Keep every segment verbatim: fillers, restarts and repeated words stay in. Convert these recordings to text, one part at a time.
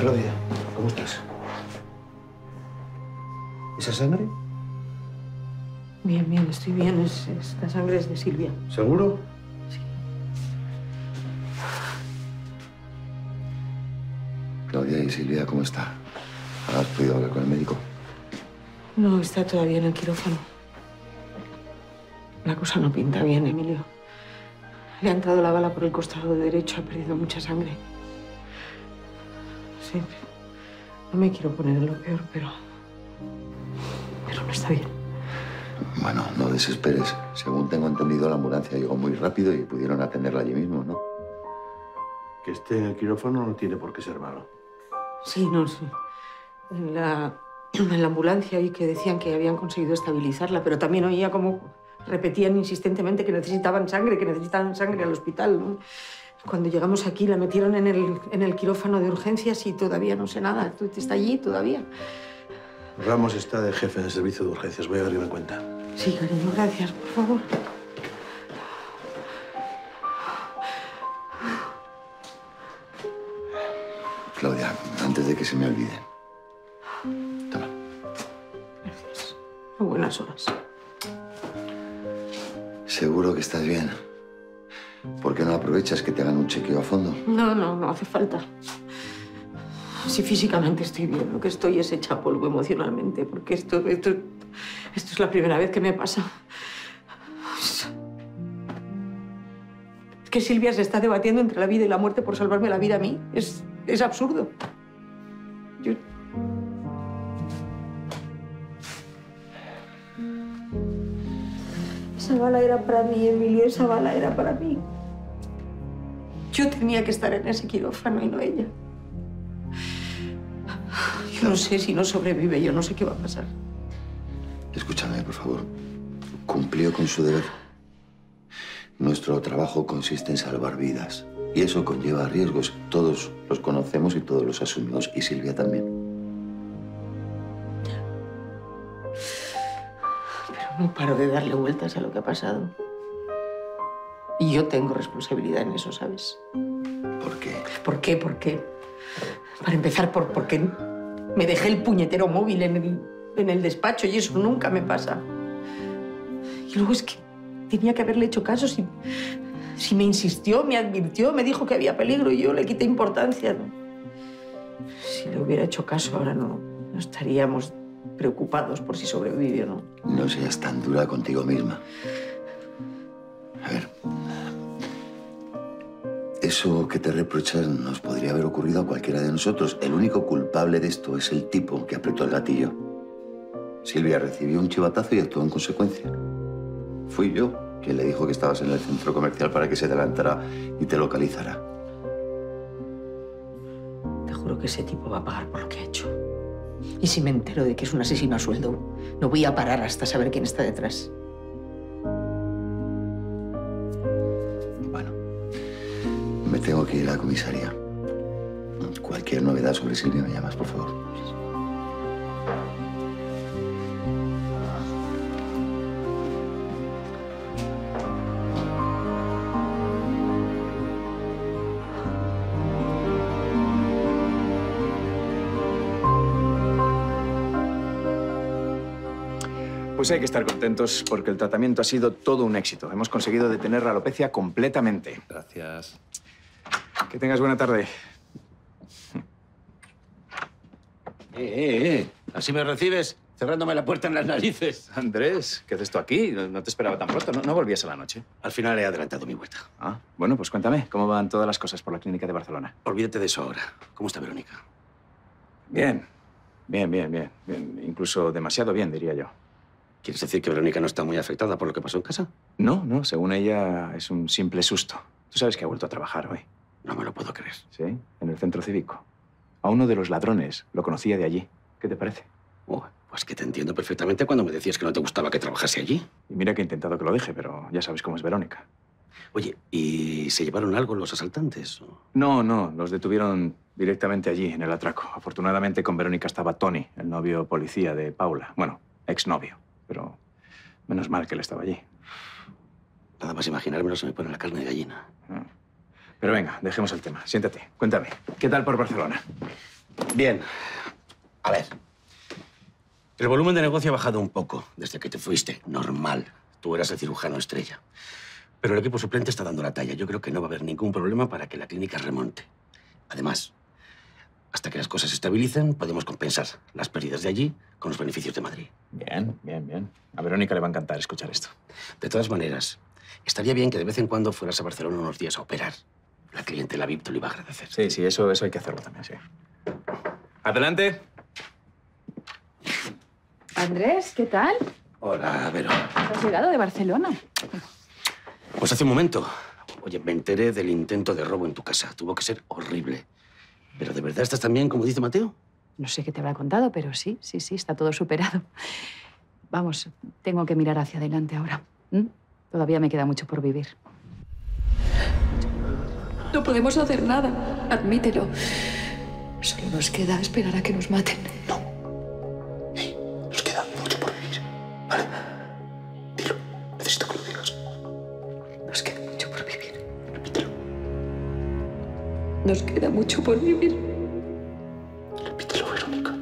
Claudia, ¿cómo estás? ¿Esa sangre? Bien, bien, estoy bien. Es, es, la sangre es de Silvia. ¿Seguro? Sí. Claudia, ¿y Silvia cómo está? ¿Has podido hablar con el médico? No, está todavía en el quirófano. La cosa no pinta bien, Emilio. Le ha entrado la bala por el costado derecho, ha perdido mucha sangre. Sí, no me quiero poner en lo peor, pero... pero no está bien. Bueno, no desesperes. Según tengo entendido, la ambulancia llegó muy rápido y pudieron atenderla allí mismo, ¿no? Que esté en el quirófano no tiene por qué ser malo. Sí, no, sí. En la, en la ambulancia oí que decían que habían conseguido estabilizarla, pero también oía como repetían insistentemente que necesitaban sangre, que necesitaban sangre al hospital, ¿no? Cuando llegamos aquí la metieron en el, en el quirófano de urgencias y todavía no sé nada. ¿Está allí todavía? Ramos está de jefe del servicio de urgencias. Voy a ver qué me cuenta. Sí, cariño, gracias, por favor. Claudia, antes de que se me olvide. Toma. Gracias. A buenas horas. ¿Seguro que estás bien? ¿Por qué no aprovechas que te hagan un chequeo a fondo? No, no, no hace falta. Si físicamente estoy bien, lo que estoy es hecha polvo emocionalmente, porque esto, esto, esto es la primera vez que me pasa. Que Silvia se está debatiendo entre la vida y la muerte por salvarme la vida a mí. Es, es absurdo. Yo... Esa bala era para mí, Emilio, esa bala era para mí. Yo tenía que estar en ese quirófano y no ella. Yo no sé si no sobrevive, yo no sé qué va a pasar. Escúchame, por favor. Cumplió con su deber. Nuestro trabajo consiste en salvar vidas. Y eso conlleva riesgos. Todos los conocemos y todos los asumimos. Y Silvia también. Pero no paro de darle vueltas a lo que ha pasado. Y yo tengo responsabilidad en eso, ¿sabes? ¿Por qué? ¿Por qué? ¿Por qué? Para empezar, por porque me dejé el puñetero móvil en el, en el despacho y eso nunca me pasa. Y luego es que tenía que haberle hecho caso. Si, si me insistió, me advirtió, me dijo que había peligro y yo le quité importancia. Si le hubiera hecho caso, ahora no, no estaríamos preocupados por si sobrevive o no. No seas tan dura contigo misma. A ver, eso que te reprochas nos podría haber ocurrido a cualquiera de nosotros. El único culpable de esto es el tipo que apretó el gatillo. Silvia recibió un chivatazo y actuó en consecuencia. Fui yo quien le dijo que estabas en el centro comercial para que se adelantara y te localizara. Te juro que ese tipo va a pagar por lo que ha hecho. Y si me entero de que es un asesino a sueldo, no voy a parar hasta saber quién está detrás. Bueno, me tengo que ir a la comisaría. Cualquier novedad sobre Silvia me llamas, por favor. Pues hay que estar contentos porque el tratamiento ha sido todo un éxito. Hemos conseguido detener la alopecia completamente. Gracias. Que tengas buena tarde. Eh, eh, eh. ¿Así me recibes? Cerrándome la puerta en las narices. Andrés, ¿qué haces tú aquí? No te esperaba tan pronto. ¿No, no volvías a la noche? Al final he adelantado mi vuelta. Ah, bueno, pues cuéntame. ¿Cómo van todas las cosas por la clínica de Barcelona? Olvídate de eso ahora. ¿Cómo está Verónica? Bien. Bien, bien, bien. bien. Incluso demasiado bien, diría yo. ¿Quieres decir que Verónica no está muy afectada por lo que pasó en casa? No, no. Según ella, es un simple susto. Tú sabes que ha vuelto a trabajar hoy. No me lo puedo creer. Sí, en el centro cívico. A uno de los ladrones lo conocía de allí. ¿Qué te parece? Oh, pues que te entiendo perfectamente cuando me decías que no te gustaba que trabajase allí. Y mira que he intentado que lo deje, pero ya sabes cómo es Verónica. Oye, ¿y se llevaron algo los asaltantes? ¿O? No, no. Los detuvieron directamente allí, en el atraco. Afortunadamente con Verónica estaba Tony, el novio policía de Paula. Bueno, exnovio. Pero menos mal que él estaba allí. Nada más imaginármelo se me pone la carne de gallina. Pero venga, dejemos el tema. Siéntate, cuéntame. ¿Qué tal por Barcelona? Bien. A ver. El volumen de negocio ha bajado un poco desde que te fuiste. Normal. Tú eras el cirujano estrella. Pero el equipo suplente está dando la talla. Yo creo que no va a haber ningún problema para que la clínica remonte. Además, hasta que las cosas se estabilicen, podemos compensar las pérdidas de allí con los beneficios de Madrid. Bien, bien, bien. A Verónica le va a encantar escuchar esto. De todas maneras, estaría bien que de vez en cuando fueras a Barcelona unos días a operar. La clientela V I P te lo iba a agradecer. Sí, sí, eso, eso hay que hacerlo también, sí. Adelante. Andrés, ¿qué tal? Hola, Vero. ¿Has llegado de Barcelona? Pues hace un momento. Oye, me enteré del intento de robo en tu casa. Tuvo que ser horrible. ¿Pero de verdad estás tan bien como dice Mateo? No sé qué te habrá contado, pero sí, sí, sí, está todo superado. Vamos, tengo que mirar hacia adelante ahora. ¿Mm? Todavía me queda mucho por vivir. No podemos hacer nada, admítelo. Solo nos queda esperar a que nos maten. No. Hey, nos queda mucho por vivir. ¿Vale? Dilo. Necesito que lo digas. Nos queda mucho por vivir. Repítelo. Nos queda mucho por vivir. Repítelo, Verónica.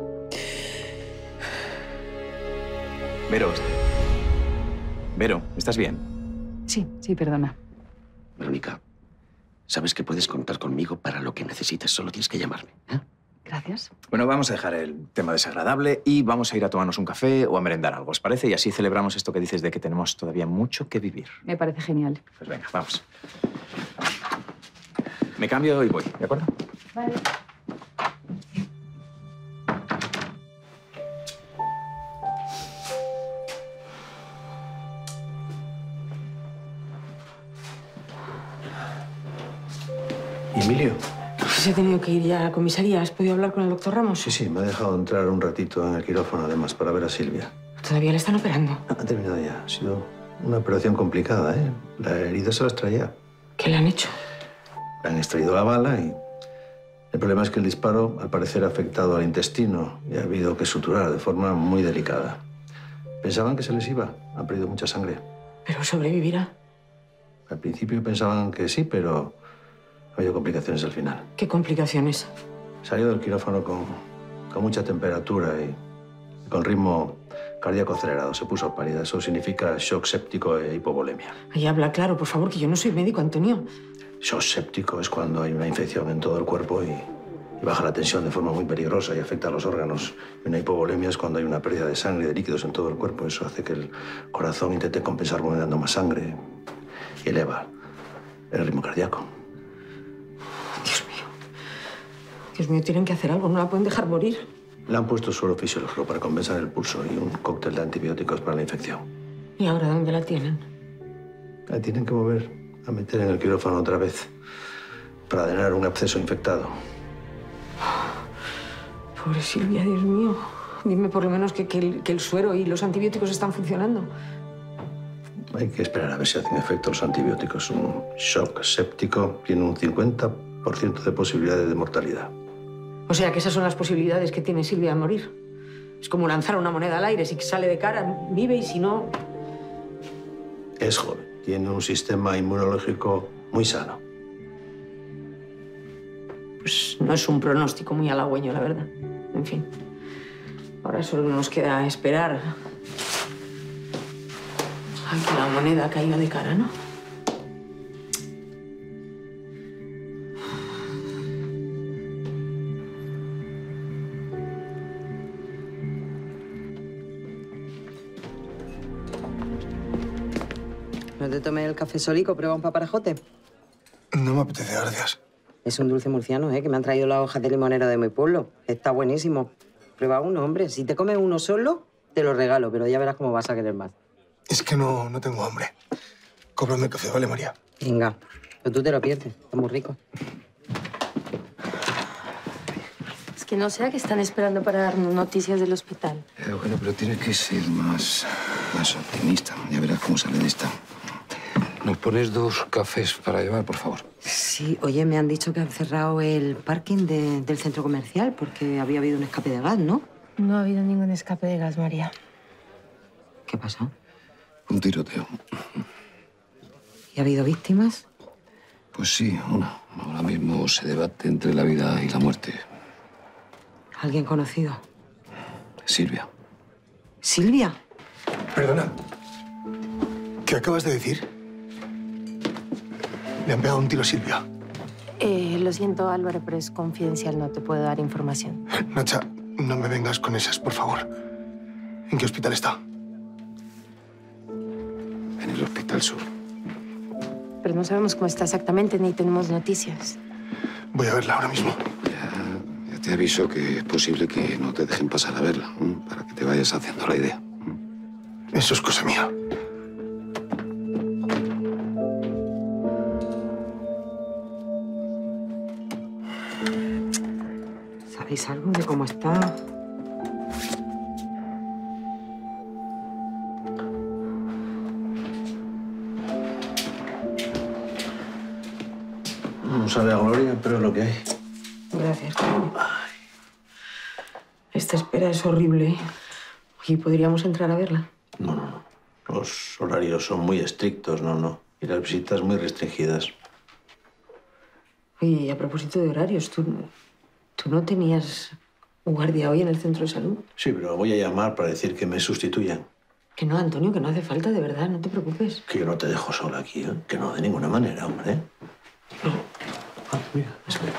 Vero. Vero, ¿estás bien? Sí, sí, perdona. Verónica, sabes que puedes contar conmigo para lo que necesites. Solo tienes que llamarme, ¿eh? Gracias. Bueno, vamos a dejar el tema desagradable y vamos a ir a tomarnos un café o a merendar algo, ¿os parece? Y así celebramos esto que dices de que tenemos todavía mucho que vivir. Me parece genial. Pues venga, vamos. Me cambio y voy, ¿de acuerdo? Vale. ¿Y Emilio? Se ha tenido que ir ya a la comisaría. ¿Has podido hablar con el doctor Ramos? Sí, sí, me ha dejado entrar un ratito en el quirófano, además, para ver a Silvia. Todavía le están operando. Ha terminado ya. Ha sido una operación complicada, ¿eh? La herida se la extraía. ¿Qué le han hecho? Le han extraído la bala y... El problema es que el disparo, al parecer, ha afectado al intestino y ha habido que suturar de forma muy delicada. Pensaban que se les iba. Han perdido mucha sangre. ¿Pero sobrevivirá? Al principio pensaban que sí, pero ha habido complicaciones al final. ¿Qué complicaciones? Salió del quirófano con, con mucha temperatura y con ritmo cardíaco acelerado. Se puso pálida. Eso significa shock séptico e hipovolemia. Ahí habla claro, por favor, que yo no soy médico, Antonio. Shock séptico es cuando hay una infección en todo el cuerpo y, y baja la tensión de forma muy peligrosa y afecta a los órganos. Y una hipovolemia es cuando hay una pérdida de sangre, de líquidos en todo el cuerpo. Eso hace que el corazón intente compensar bombeando más sangre y eleva el ritmo cardíaco. Dios mío. Dios mío, tienen que hacer algo. No la pueden dejar morir. Le han puesto suero fisiológico para compensar el pulso y un cóctel de antibióticos para la infección. ¿Y ahora dónde la tienen? La tienen que mover a meter en el quirófano otra vez para drenar un absceso infectado. Pobre Silvia, Dios mío. Dime por lo menos que, que, el, que el suero y los antibióticos están funcionando. Hay que esperar a ver si hacen efecto los antibióticos. Un shock séptico tiene un cincuenta por ciento de posibilidades de mortalidad. O sea, que esas son las posibilidades que tiene Silvia de morir. Es como lanzar una moneda al aire. Si sale de cara, vive, y si no... Es joven. Tiene un sistema inmunológico muy sano. Pues no es un pronóstico muy halagüeño, la verdad. En fin. Ahora solo nos queda esperar a que la moneda caiga de cara, ¿no? ¿No te tomes el café solico? ¿Prueba un paparajote? No me apetece, gracias. Es un dulce murciano, ¿eh? Que me han traído las hojas de limonero de mi pueblo. Está buenísimo. Prueba uno, hombre. Si te comes uno solo, te lo regalo, pero ya verás cómo vas a querer más. Es que no, no tengo hambre. Cómprame el café, ¿vale, María? Venga, pero tú te lo pierdes. Está muy rico. Es que no sea que están esperando para darnos noticias del hospital. Eh, bueno, pero tienes que ser más, más optimista. Ya verás cómo sale de esta. ¿Nos pones dos cafés para llevar, por favor? Sí, oye, me han dicho que han cerrado el parking de- del centro comercial porque había habido un escape de gas, ¿no? No ha habido ningún escape de gas, María. ¿Qué pasa? Un tiroteo. ¿Y ha habido víctimas? Pues sí, una. Ahora mismo se debate entre la vida y la muerte. ¿Alguien conocido? Silvia. ¿Silvia? Perdona. ¿Qué acabas de decir? Le han pegado un tiro a Silvia. Eh, lo siento, Álvaro, pero es confidencial, no te puedo dar información. Nacha, no me vengas con esas, por favor. ¿En qué hospital está? En el Hospital Sur. Pero no sabemos cómo está exactamente, ni tenemos noticias. Voy a verla ahora mismo. Ya, ya te aviso que es posible que no te dejen pasar a verla, ¿eh? Para que te vayas haciendo la idea. Eso es cosa mía. ¿Sabéis algo de cómo está? No sabe a gloria, pero es lo que hay. Gracias, cariño. Esta espera es horrible. ¿Y podríamos entrar a verla? No, no, no. Los horarios son muy estrictos, no, no. Y las visitas muy restringidas. Y a propósito de horarios, ¿tú, ¿tú no tenías guardia hoy en el centro de salud? Sí, pero voy a llamar para decir que me sustituyan. Que no, Antonio, que no hace falta, de verdad, no te preocupes. Que yo no te dejo sola aquí, ¿eh? Que no, de ninguna manera, hombre. Ah, mira, espera.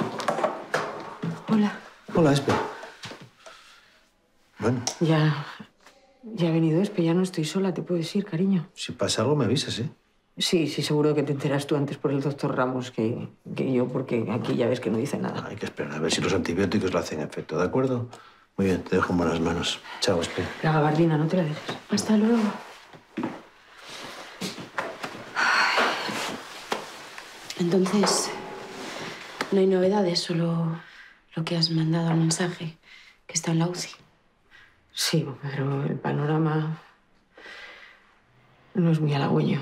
Hola. Hola, espera. Bueno, Ya, ya ha venido Espe, ya no estoy sola, te puedes ir, cariño. si pasa algo me avisas, ¿eh? Sí, sí, seguro que te enteras tú antes por el doctor Ramos que, que yo, porque aquí ya ves que no dice nada. Hay que esperar a ver si los antibióticos le hacen efecto, ¿de acuerdo? Muy bien, te dejo en buenas manos. Chao, Espe. La gabardina, no te la dejes. Hasta luego. Entonces, no hay novedades, solo lo que has mandado al mensaje, que está en la U C I. Sí, pero el panorama no es muy halagüeño.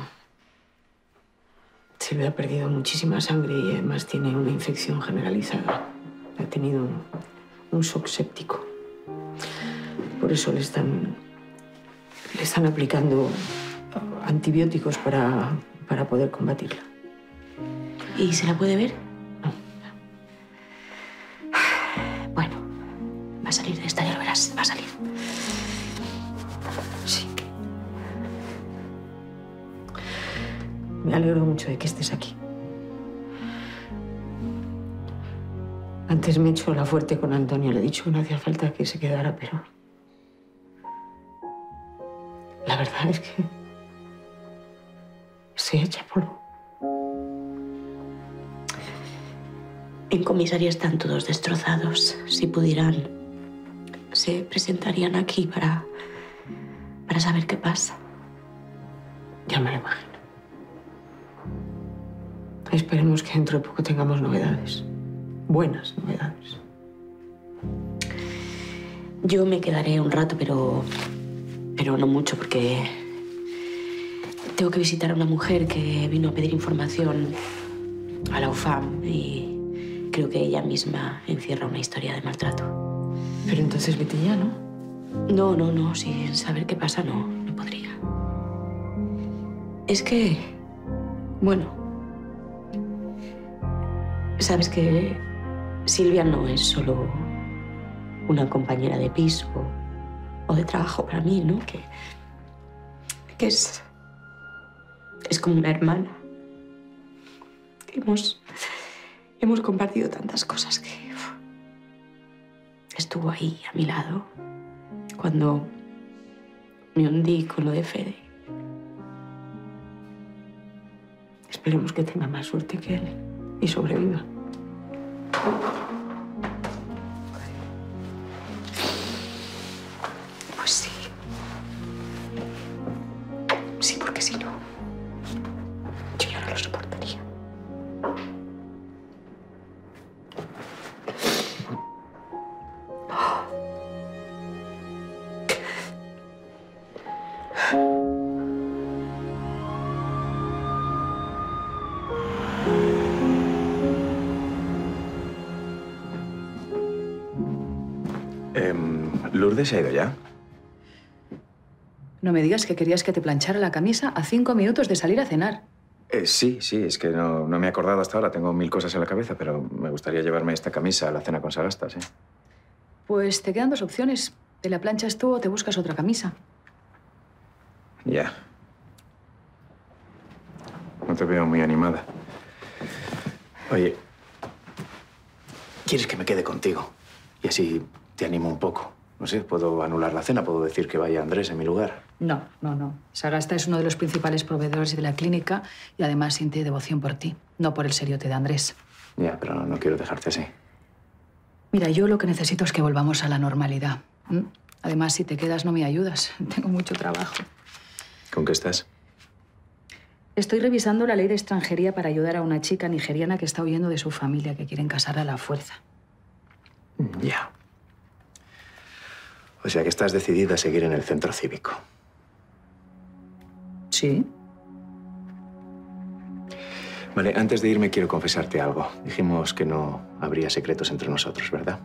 Silvia ha perdido muchísima sangre y además tiene una infección generalizada. Ha tenido un, un shock séptico. Por eso le están, le están aplicando antibióticos para, para poder combatirla. ¿Y se la puede ver? Bueno, va a salir de esta, ya lo verás, va a salir. Sí. Me alegro mucho de que estés aquí. Antes me he hecho la fuerte con Antonio. Le he dicho que no hacía falta que se quedara, pero... La verdad es que... estoy hecha polvo. En comisaría están todos destrozados. Si pudieran, se presentarían aquí para, para saber qué pasa. Ya me lo imagino. Esperemos que dentro de poco tengamos novedades. Buenas novedades. Yo me quedaré un rato, pero, pero no mucho, porque tengo que visitar a una mujer que vino a pedir información a la U F A M y creo que ella misma encierra una historia de maltrato. Pero entonces vete ya, ¿no? No, no, no. Sin saber qué pasa, no, no podría. Es que, bueno, sabes que Silvia no es solo una compañera de piso o de trabajo para mí, ¿no? Que, que es, es como una hermana. Hemos, hemos compartido tantas cosas que uf, estuvo ahí a mi lado cuando me hundí con lo de Fede. Esperemos que tenga más suerte que él y sobreviva. Pues sí. Sí, porque si no, yo ya no lo soportaría. ¿Lourdes se ha ido ya? No me digas que querías que te planchara la camisa a cinco minutos de salir a cenar. Eh, sí, sí, es que no, no me he acordado hasta ahora. Tengo mil cosas en la cabeza, pero me gustaría llevarme esta camisa a la cena con Sagasta, sí. Pues te quedan dos opciones. Te la planchas tú o te buscas otra camisa. Ya. No te veo muy animada. Oye, ¿quieres que me quede contigo? Y así te animo un poco. No sé, puedo anular la cena, puedo decir que vaya Andrés en mi lugar. No, no, no. Sagasta es uno de los principales proveedores de la clínica y además siente devoción por ti, no por el seriote de Andrés. Ya, pero no, no quiero dejarte así. Mira, yo lo que necesito es que volvamos a la normalidad. ¿Mm? Además, si te quedas no me ayudas. Tengo mucho trabajo. ¿Con qué estás? Estoy revisando la ley de extranjería para ayudar a una chica nigeriana que está huyendo de su familia, que quieren casarla a la fuerza. Ya. O sea que estás decidida a seguir en el centro cívico. Sí. Vale, antes de irme quiero confesarte algo. Dijimos que no habría secretos entre nosotros, ¿verdad?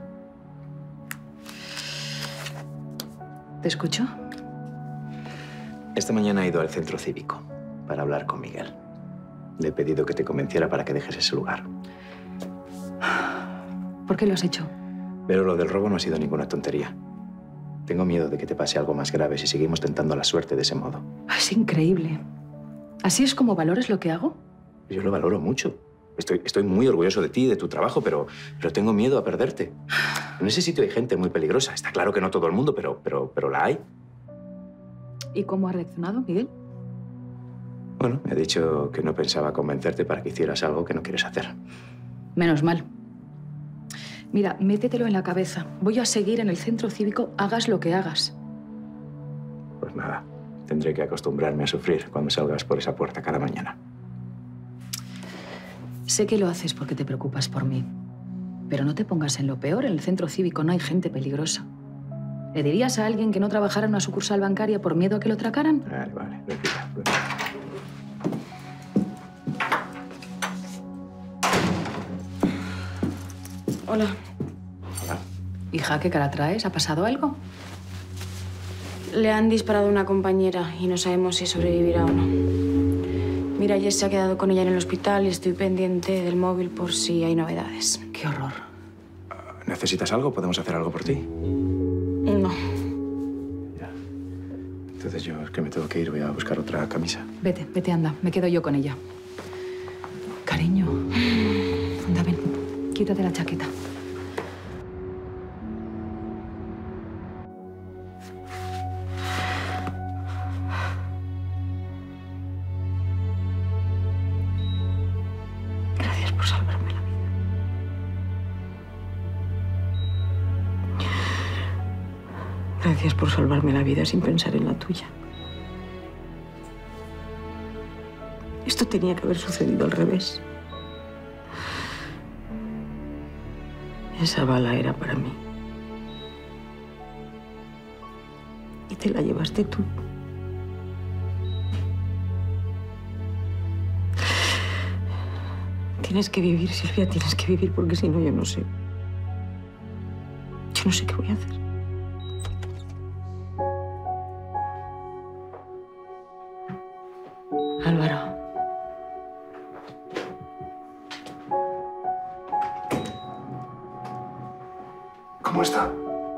¿Te escucho? Esta mañana he ido al centro cívico para hablar con Miguel. Le he pedido que te convenciera para que dejes ese lugar. ¿Por qué lo has hecho? Pero lo del robo no ha sido ninguna tontería. Tengo miedo de que te pase algo más grave si seguimos tentando la suerte de ese modo. Es increíble. ¿Así es como valoras lo que hago? Yo lo valoro mucho. Estoy, estoy muy orgulloso de ti, de tu trabajo, pero, pero tengo miedo a perderte. En ese sitio hay gente muy peligrosa. Está claro que no todo el mundo, pero, pero, pero la hay. ¿Y cómo ha reaccionado, Miguel? Bueno, me ha dicho que no pensaba convencerte para que hicieras algo que no quieres hacer. Menos mal. Mira, métetelo en la cabeza. Voy a seguir en el centro cívico, hagas lo que hagas. Pues nada, tendré que acostumbrarme a sufrir cuando salgas por esa puerta cada mañana. Sé que lo haces porque te preocupas por mí. Pero no te pongas en lo peor. En el centro cívico no hay gente peligrosa. ¿Le dirías a alguien que no trabajara en una sucursal bancaria por miedo a que lo atracaran? Vale, vale, repita, repita. Hola. Hola. Hija, ¿qué cara traes? ¿Ha pasado algo? Le han disparado a una compañera y no sabemos si sobrevivirá o no. Mira, Jess se ha quedado con ella en el hospital y estoy pendiente del móvil por si hay novedades. Qué horror. ¿Necesitas algo? ¿Podemos hacer algo por ti? No. Ya. Entonces yo es que me tengo que ir. Voy a buscar otra camisa. Vete, vete, anda. Me quedo yo con ella. Cariño. Anda, ven. Quítate la chaqueta. Gracias por salvarme la vida. Gracias por salvarme la vida sin pensar en la tuya. Esto tenía que haber sucedido al revés. Esa bala era para mí. Y te la llevaste tú. Tienes que vivir, Silvia, tienes que vivir, porque si no, yo no sé. Yo no sé qué voy a hacer. Álvaro. ¿Cómo está?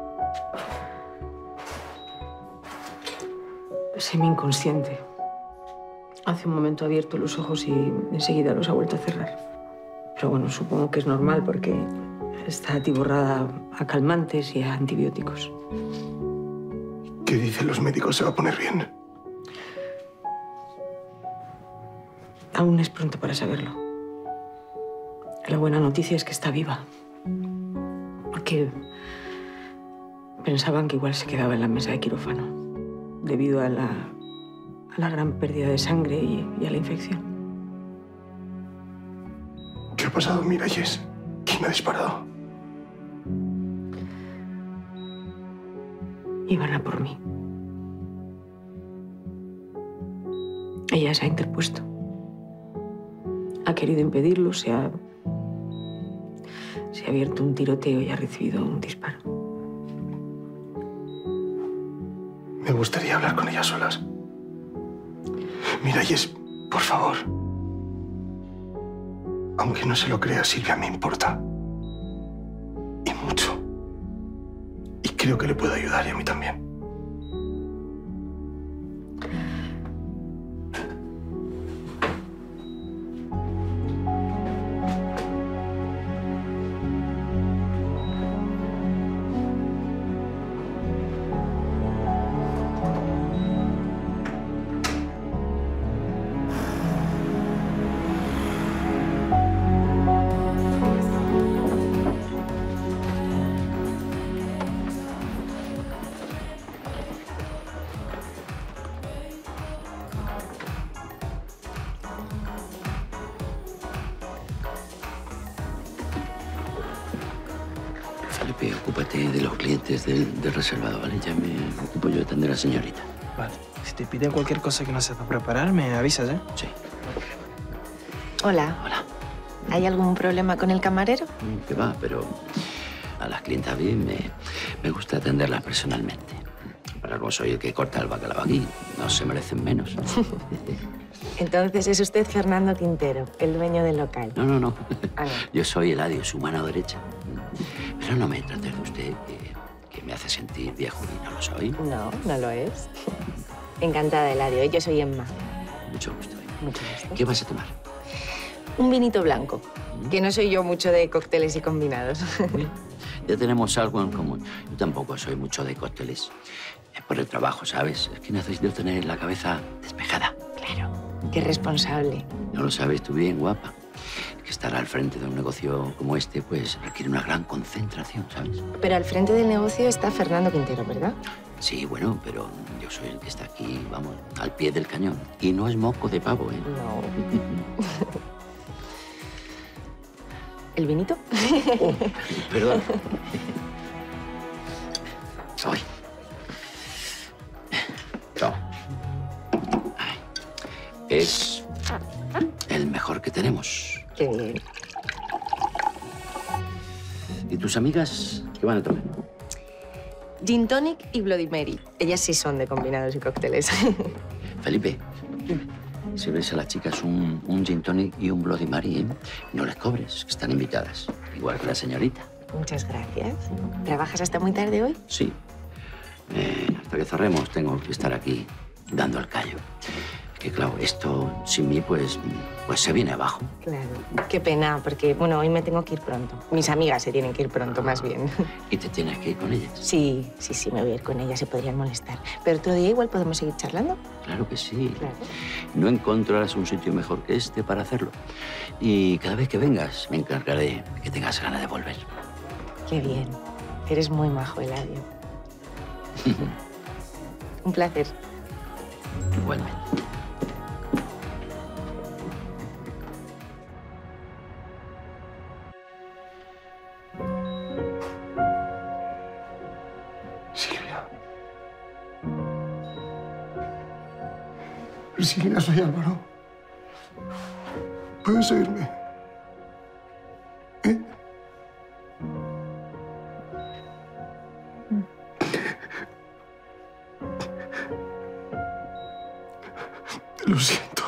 Semi-inconsciente. Hace un momento ha abierto los ojos y enseguida los ha vuelto a cerrar. Pero bueno, supongo que es normal porque está atiborrada a calmantes y a antibióticos. ¿Qué dicen los médicos? ¿Se va a poner bien? Aún es pronto para saberlo. La buena noticia es que está viva. Porque pensaban que igual se quedaba en la mesa de quirófano debido a la, a la gran pérdida de sangre y, y a la infección. ¿Qué ha pasado, Miralles? ¿Quién ha disparado? Iban a por mí. Ella se ha interpuesto. Ha querido impedirlo, se ha, se ha abierto un tiroteo y ha recibido un disparo. Me gustaría hablar con ella solas. Miralles, por favor. Aunque no se lo crea, Silvia, me importa. Y mucho. creo que le puedo ayudar y a mí también. Felipe, ocúpate de los clientes del, del reservado, ¿vale? Ya me ocupo yo de atender a la señorita. Vale. Si te piden cualquier cosa que no sepa preparar, me avisas, ¿eh? Sí. Hola. Hola. ¿Hay algún problema con el camarero? Que va, pero a las clientas bien me, me gusta atenderlas personalmente. Para algo soy el que corta el bacalao aquí. No se merecen menos. Entonces es usted Fernando Quintero, el dueño del local. No, no, no. Ah, no. Yo soy Eladio, su mano derecha. Pero no me trate de usted, que, que me hace sentir viejo y no lo soy. No, no lo es. Encantada, Eladio. Yo soy Emma. Mucho gusto. Mucho gusto. ¿Qué vas a tomar? Un vinito blanco, que no soy yo mucho de cócteles y combinados. Ya tenemos algo en común. Yo tampoco soy mucho de cócteles. Es por el trabajo, ¿sabes? Es que necesito tener la cabeza despejada. Claro, qué responsable. No lo sabes tú bien, guapa. Que estar al frente de un negocio como este, pues, requiere una gran concentración, ¿sabes? Pero al frente del negocio está Fernando Quintero, ¿verdad? Sí, bueno, pero yo soy el que está aquí, vamos, al pie del cañón. Y no es moco de pavo, ¿eh? No. ¿El vinito? Oh, perdón. Ay. Toma. Ay. Es el mejor que tenemos. Qué bien. ¿Y tus amigas qué van a tomar? Gin tonic y Bloody Mary. Ellas sí son de combinados y cócteles. Felipe, si ves a las chicas un, un gin tonic y un Bloody Mary, ¿eh? No les cobres, que están invitadas. Igual que la señorita. Muchas gracias. ¿Trabajas hasta muy tarde hoy? Sí. Eh, hasta que cerremos tengo que estar aquí dando el callo. Que claro, esto sin mí pues, pues se viene abajo. Claro. Qué pena, porque bueno, hoy me tengo que ir pronto. Mis amigas se tienen que ir pronto, más bien. ¿Y te tienes que ir con ellas? Sí, sí, sí, me voy a ir con ellas, se podrían molestar. Pero otro día igual podemos seguir charlando. Claro que sí. Claro. No encontrarás un sitio mejor que este para hacerlo. Y cada vez que vengas me encargaré de que tengas ganas de volver. Qué bien. Eres muy majo, Eladio. Un placer. Igualmente. Silvia. Silvia, soy Álvaro. ¿Puedes oírme? ¿Eh? Lo siento.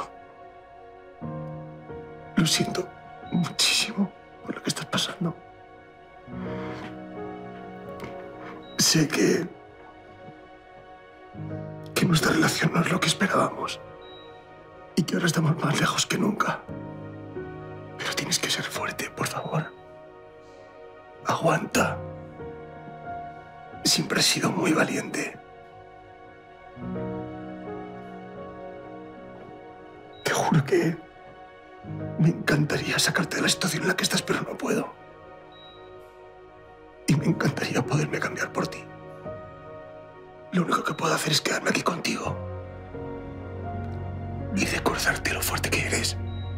Lo siento muchísimo por lo que estás pasando. Sé que... que nuestra relación no es lo que esperábamos. Y que ahora estamos más lejos que nunca. Pero tienes que ser fuerte, por favor. Aguanta. Siempre has sido muy valiente. Te juro que me encantaría sacarte de la situación en la que estás, pero no puedo. Y me encantaría poderme cambiar por ti. Lo único que puedo hacer es quedarme aquí contigo. Y recordarte lo fuerte que eres.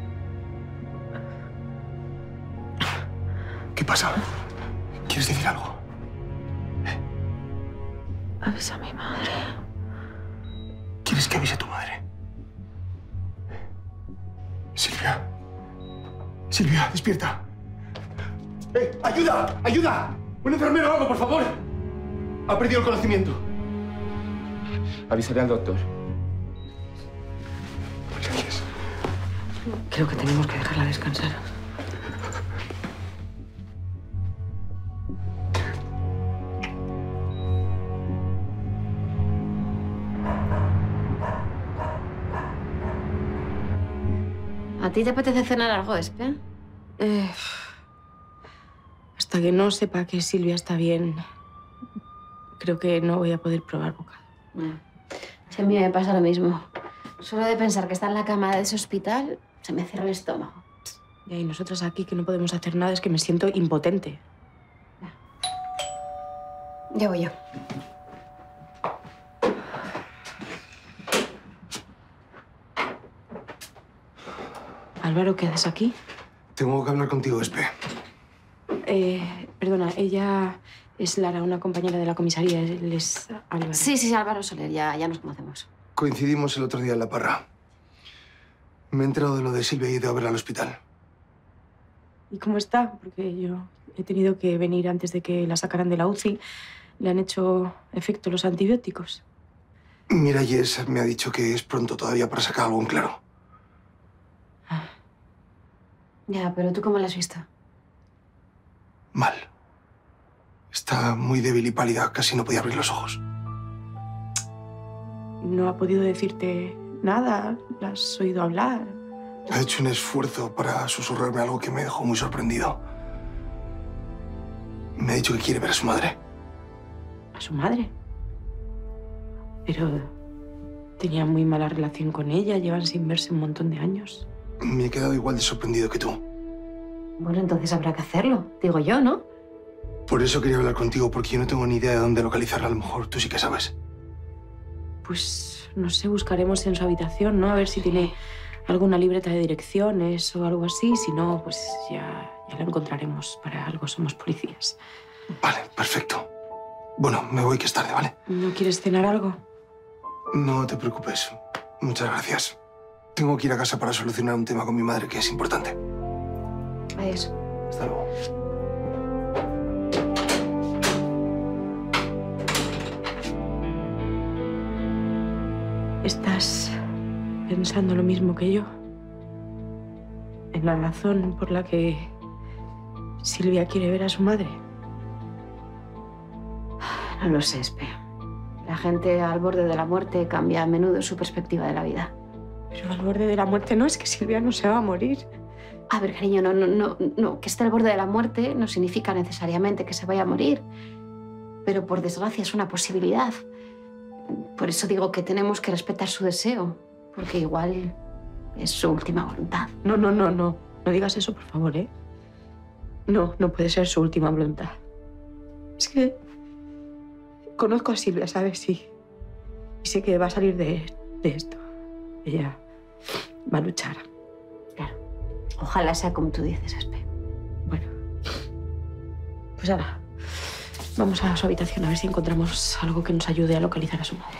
¿Qué pasa? ¿Quieres decir algo? Avisa a mi madre. ¿Quieres que avise a tu madre? Silvia. Silvia, despierta. ¡Eh! ¡Ayuda! ¡Ayuda! ¡Un enfermero o algo, por favor! Ha perdido el conocimiento. Avisaré al doctor. Gracias. Creo que tenemos que dejarla descansar. ¿A ti te apetece cenar algo, Espe? Eh, hasta que no sepa que Silvia está bien, creo que no voy a poder probar bocado. Bueno, si a mí me pasa lo mismo. Solo de pensar que está en la cama de ese hospital, se me cierra el estómago. Y nosotros aquí que no podemos hacer nada, es que me siento impotente. Ya voy yo. Álvaro, ¿qué haces aquí? Tengo que hablar contigo, Espe. Eh, perdona, ella es Lara, una compañera de la comisaría. Él es Álvaro. Sí, sí, Álvaro Soler, ya, ya nos conocemos. Coincidimos el otro día en la parra. Me he enterado de lo de Silvia y he ido a verla al hospital. ¿Y cómo está? Porque yo he tenido que venir antes de que la sacaran de la U C I. Le han hecho efecto los antibióticos. Mira, Jess me ha dicho que es pronto todavía para sacar algo en claro. Ya, pero ¿tú cómo la has visto? Mal. Está muy débil y pálida, casi no podía abrir los ojos. ¿No ha podido decirte nada? ¿La has oído hablar? Ha hecho un esfuerzo para susurrarme algo que me dejó muy sorprendido. Me ha dicho que quiere ver a su madre. ¿A su madre? Pero tenía muy mala relación con ella, llevan sin verse un montón de años. Me he quedado igual de sorprendido que tú. Bueno, entonces habrá que hacerlo, digo yo, ¿no? Por eso quería hablar contigo, porque yo no tengo ni idea de dónde localizarla. A lo mejor tú sí que sabes. Pues, no sé, buscaremos en su habitación, ¿no? A ver si tiene alguna libreta de direcciones o algo así. Si no, pues ya, ya la encontraremos. Para algo somos policías. Vale, perfecto. Bueno, me voy que es tarde, ¿vale? ¿No quieres cenar algo? No te preocupes. Muchas gracias. Tengo que ir a casa para solucionar un tema con mi madre que es importante. Adiós. Hasta luego. ¿Estás pensando lo mismo que yo? ¿En la razón por la que Silvia quiere ver a su madre? No lo sé, Espe. La gente al borde de la muerte cambia a menudo su perspectiva de la vida. Pero al borde de la muerte no, es que Silvia no se va a morir. A ver, cariño, no, no, no, no. Que esté al borde de la muerte no significa necesariamente que se vaya a morir. Pero por desgracia es una posibilidad. Por eso digo que tenemos que respetar su deseo. Porque igual es su última voluntad. No, no, no, no. No digas eso, por favor, ¿eh? No, no puede ser su última voluntad. Es que conozco a Silvia, ¿sabes? Y, y sé que va a salir de, de esto. Ella va a luchar. Claro. Ojalá sea como tú dices, Espe. Bueno. Pues ahora, vamos a su habitación a ver si encontramos algo que nos ayude a localizar a su madre.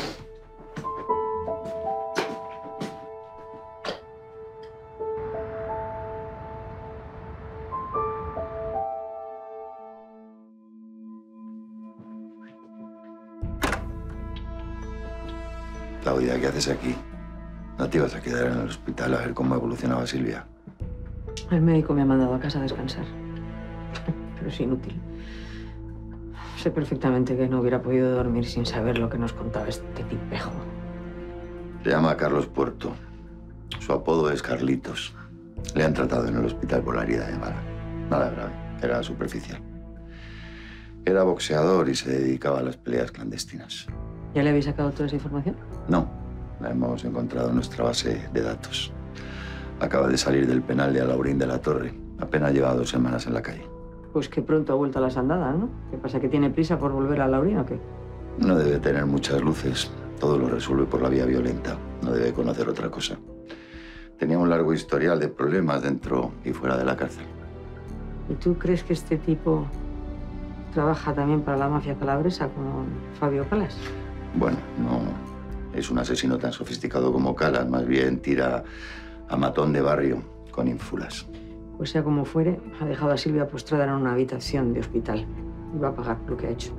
Claudia, ¿qué haces aquí? ¿No te ibas a quedar en el hospital a ver cómo evolucionaba Silvia? El médico me ha mandado a casa a descansar. Pero es inútil. Sé perfectamente que no hubiera podido dormir sin saber lo que nos contaba este tipejo. Se llama Carlos Puerto. Su apodo es Carlitos. Le han tratado en el hospital por la herida de bala. Nada grave, era superficial. Era boxeador y se dedicaba a las peleas clandestinas. ¿Ya le habéis sacado toda esa información? No, la hemos encontrado en nuestra base de datos. Acaba de salir del penal de Alaurín de la Torre. Apenas lleva dos semanas en la calle. Pues que pronto ha vuelto a las andadas, ¿no? ¿Qué pasa, que tiene prisa por volver a Laurín o qué? No debe tener muchas luces. Todo lo resuelve por la vía violenta. No debe conocer otra cosa. Tenía un largo historial de problemas dentro y fuera de la cárcel. ¿Y tú crees que este tipo trabaja también para la mafia calabresa con Fabio Calas? Bueno, no es un asesino tan sofisticado como Calas. Más bien tira a matón de barrio con ínfulas. Pues sea como fuere, ha dejado a Silvia postrada en una habitación de hospital. Y va a pagar lo que ha hecho.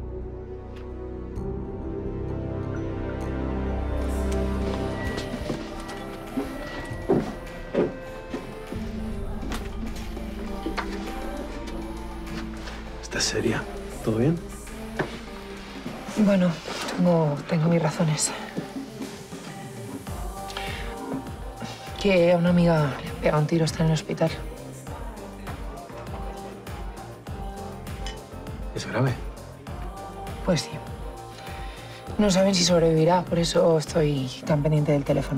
¿Estás seria? ¿Todo bien? Bueno, tengo, tengo mis razones. Que a una amiga pegado un tiro, está en el hospital. ¿Es grave? Pues sí. No saben si sobrevivirá, por eso estoy tan pendiente del teléfono.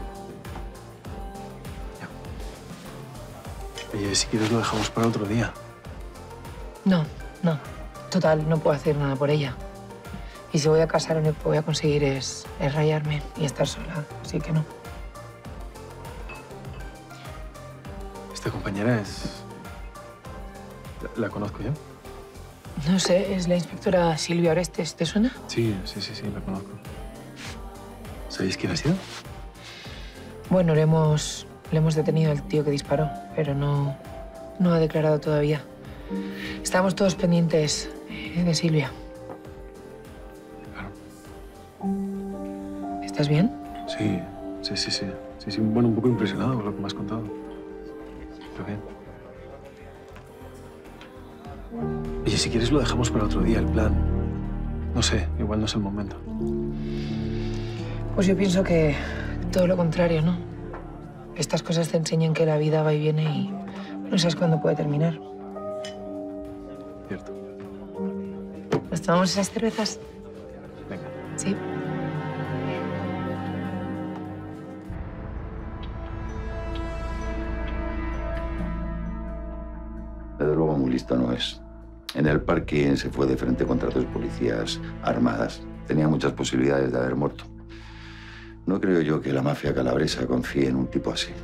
Oye, si quieres lo dejamos para otro día. No, no. Total, no puedo hacer nada por ella. Y si voy a casar, lo único que voy a conseguir es, es rayarme y estar sola. Así que no. Esta compañera es... ¿La, la conozco yo? No sé, es la inspectora Silvia Orestes. ¿Te suena? Sí, sí, sí, sí, la conozco. ¿Sabéis quién ha sido? Bueno, le hemos, le hemos detenido al tío que disparó, pero no, no ha declarado todavía. Estamos todos pendientes de Silvia. Claro. ¿Estás bien? Sí, sí, sí, sí. Sí, sí, bueno, un poco impresionado con lo que me has contado. Pero bien. Oye, si quieres lo dejamos para otro día, el plan. No sé, igual no es el momento. Pues yo pienso que todo lo contrario, ¿no? Estas cosas te enseñan que la vida va y viene y no sabes cuándo puede terminar. Cierto. ¿Nos tomamos esas cervezas? Venga. Sí. Desde luego muy listo no es. En el parque se fue de frente contra dos policías armadas. Tenía muchas posibilidades de haber muerto. No creo yo que la mafia calabresa confíe en un tipo así.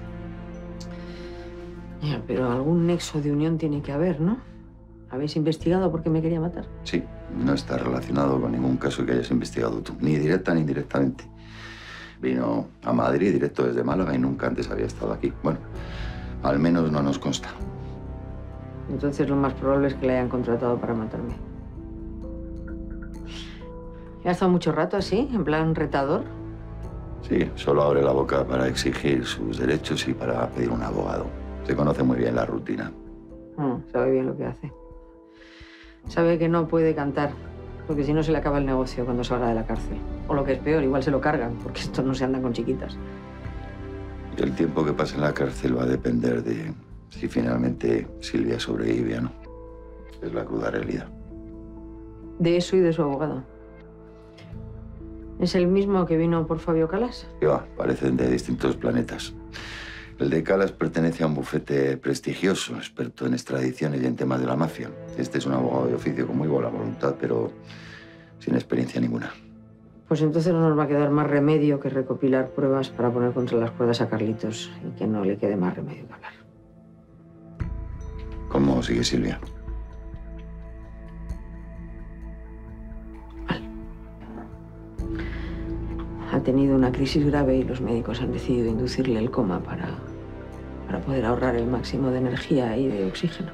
Ya, pero algún nexo de unión tiene que haber, ¿no? ¿Habéis investigado por qué me quería matar? Sí, no está relacionado con ningún caso que hayas investigado tú, ni directa ni indirectamente. Vino a Madrid directo desde Málaga y nunca antes había estado aquí. Bueno, al menos no nos consta. Entonces lo más probable es que le hayan contratado para matarme. ¿Ha estado mucho rato así, en plan retador? Sí, solo abre la boca para exigir sus derechos y para pedir un abogado. Se conoce muy bien la rutina. Mm, sabe bien lo que hace. Sabe que no puede cantar, porque si no se le acaba el negocio cuando salga de la cárcel. O lo que es peor, igual se lo cargan, porque estos no se andan con chiquitas. El tiempo que pase en la cárcel va a depender de si finalmente Silvia sobrevive o no. Es la cruda realidad. De eso y de su abogado. ¿Es el mismo que vino por Fabio Calas? Que va, parecen de distintos planetas. El de Calas pertenece a un bufete prestigioso, experto en extradiciones y en temas de la mafia. Este es un abogado de oficio con muy buena voluntad, pero sin experiencia ninguna. Pues entonces no nos va a quedar más remedio que recopilar pruebas para poner contra las cuerdas a Carlitos y que no le quede más remedio que hablar. ¿Cómo sigue Silvia? Ha tenido una crisis grave y los médicos han decidido inducirle el coma para, para poder ahorrar el máximo de energía y de oxígeno.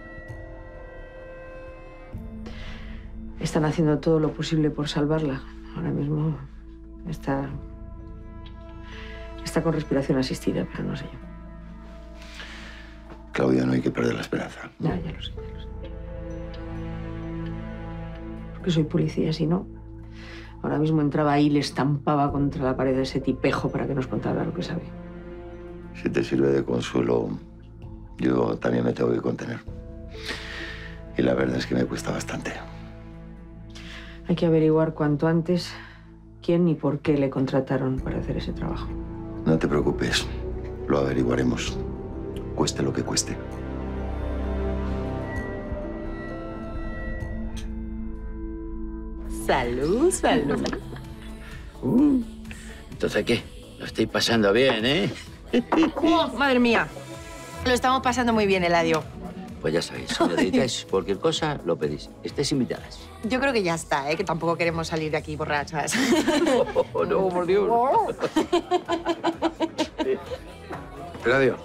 Están haciendo todo lo posible por salvarla. Ahora mismo está, está con respiración asistida, pero no sé yo. Claudia, no hay que perder la esperanza. Ya, ya lo sé, ya lo sé. Porque soy policía, si no... Ahora mismo entraba ahí y le estampaba contra la pared de ese tipejo para que nos contara lo que sabe. Si te sirve de consuelo, yo también me tengo que contener. Y la verdad es que me cuesta bastante. Hay que averiguar cuanto antes quién y por qué le contrataron para hacer ese trabajo. No te preocupes, lo averiguaremos, cueste lo que cueste. Salud, salud. Uh, entonces, ¿qué? Lo estoy pasando bien, ¿eh? Oh, madre mía. Lo estamos pasando muy bien, Eladio. Pues ya sabéis, si necesitáis cualquier cosa, lo pedís. Estéis invitadas. Yo creo que ya está, ¿eh? Que tampoco queremos salir de aquí borrachas. Oh, no, por Dios. Eladio.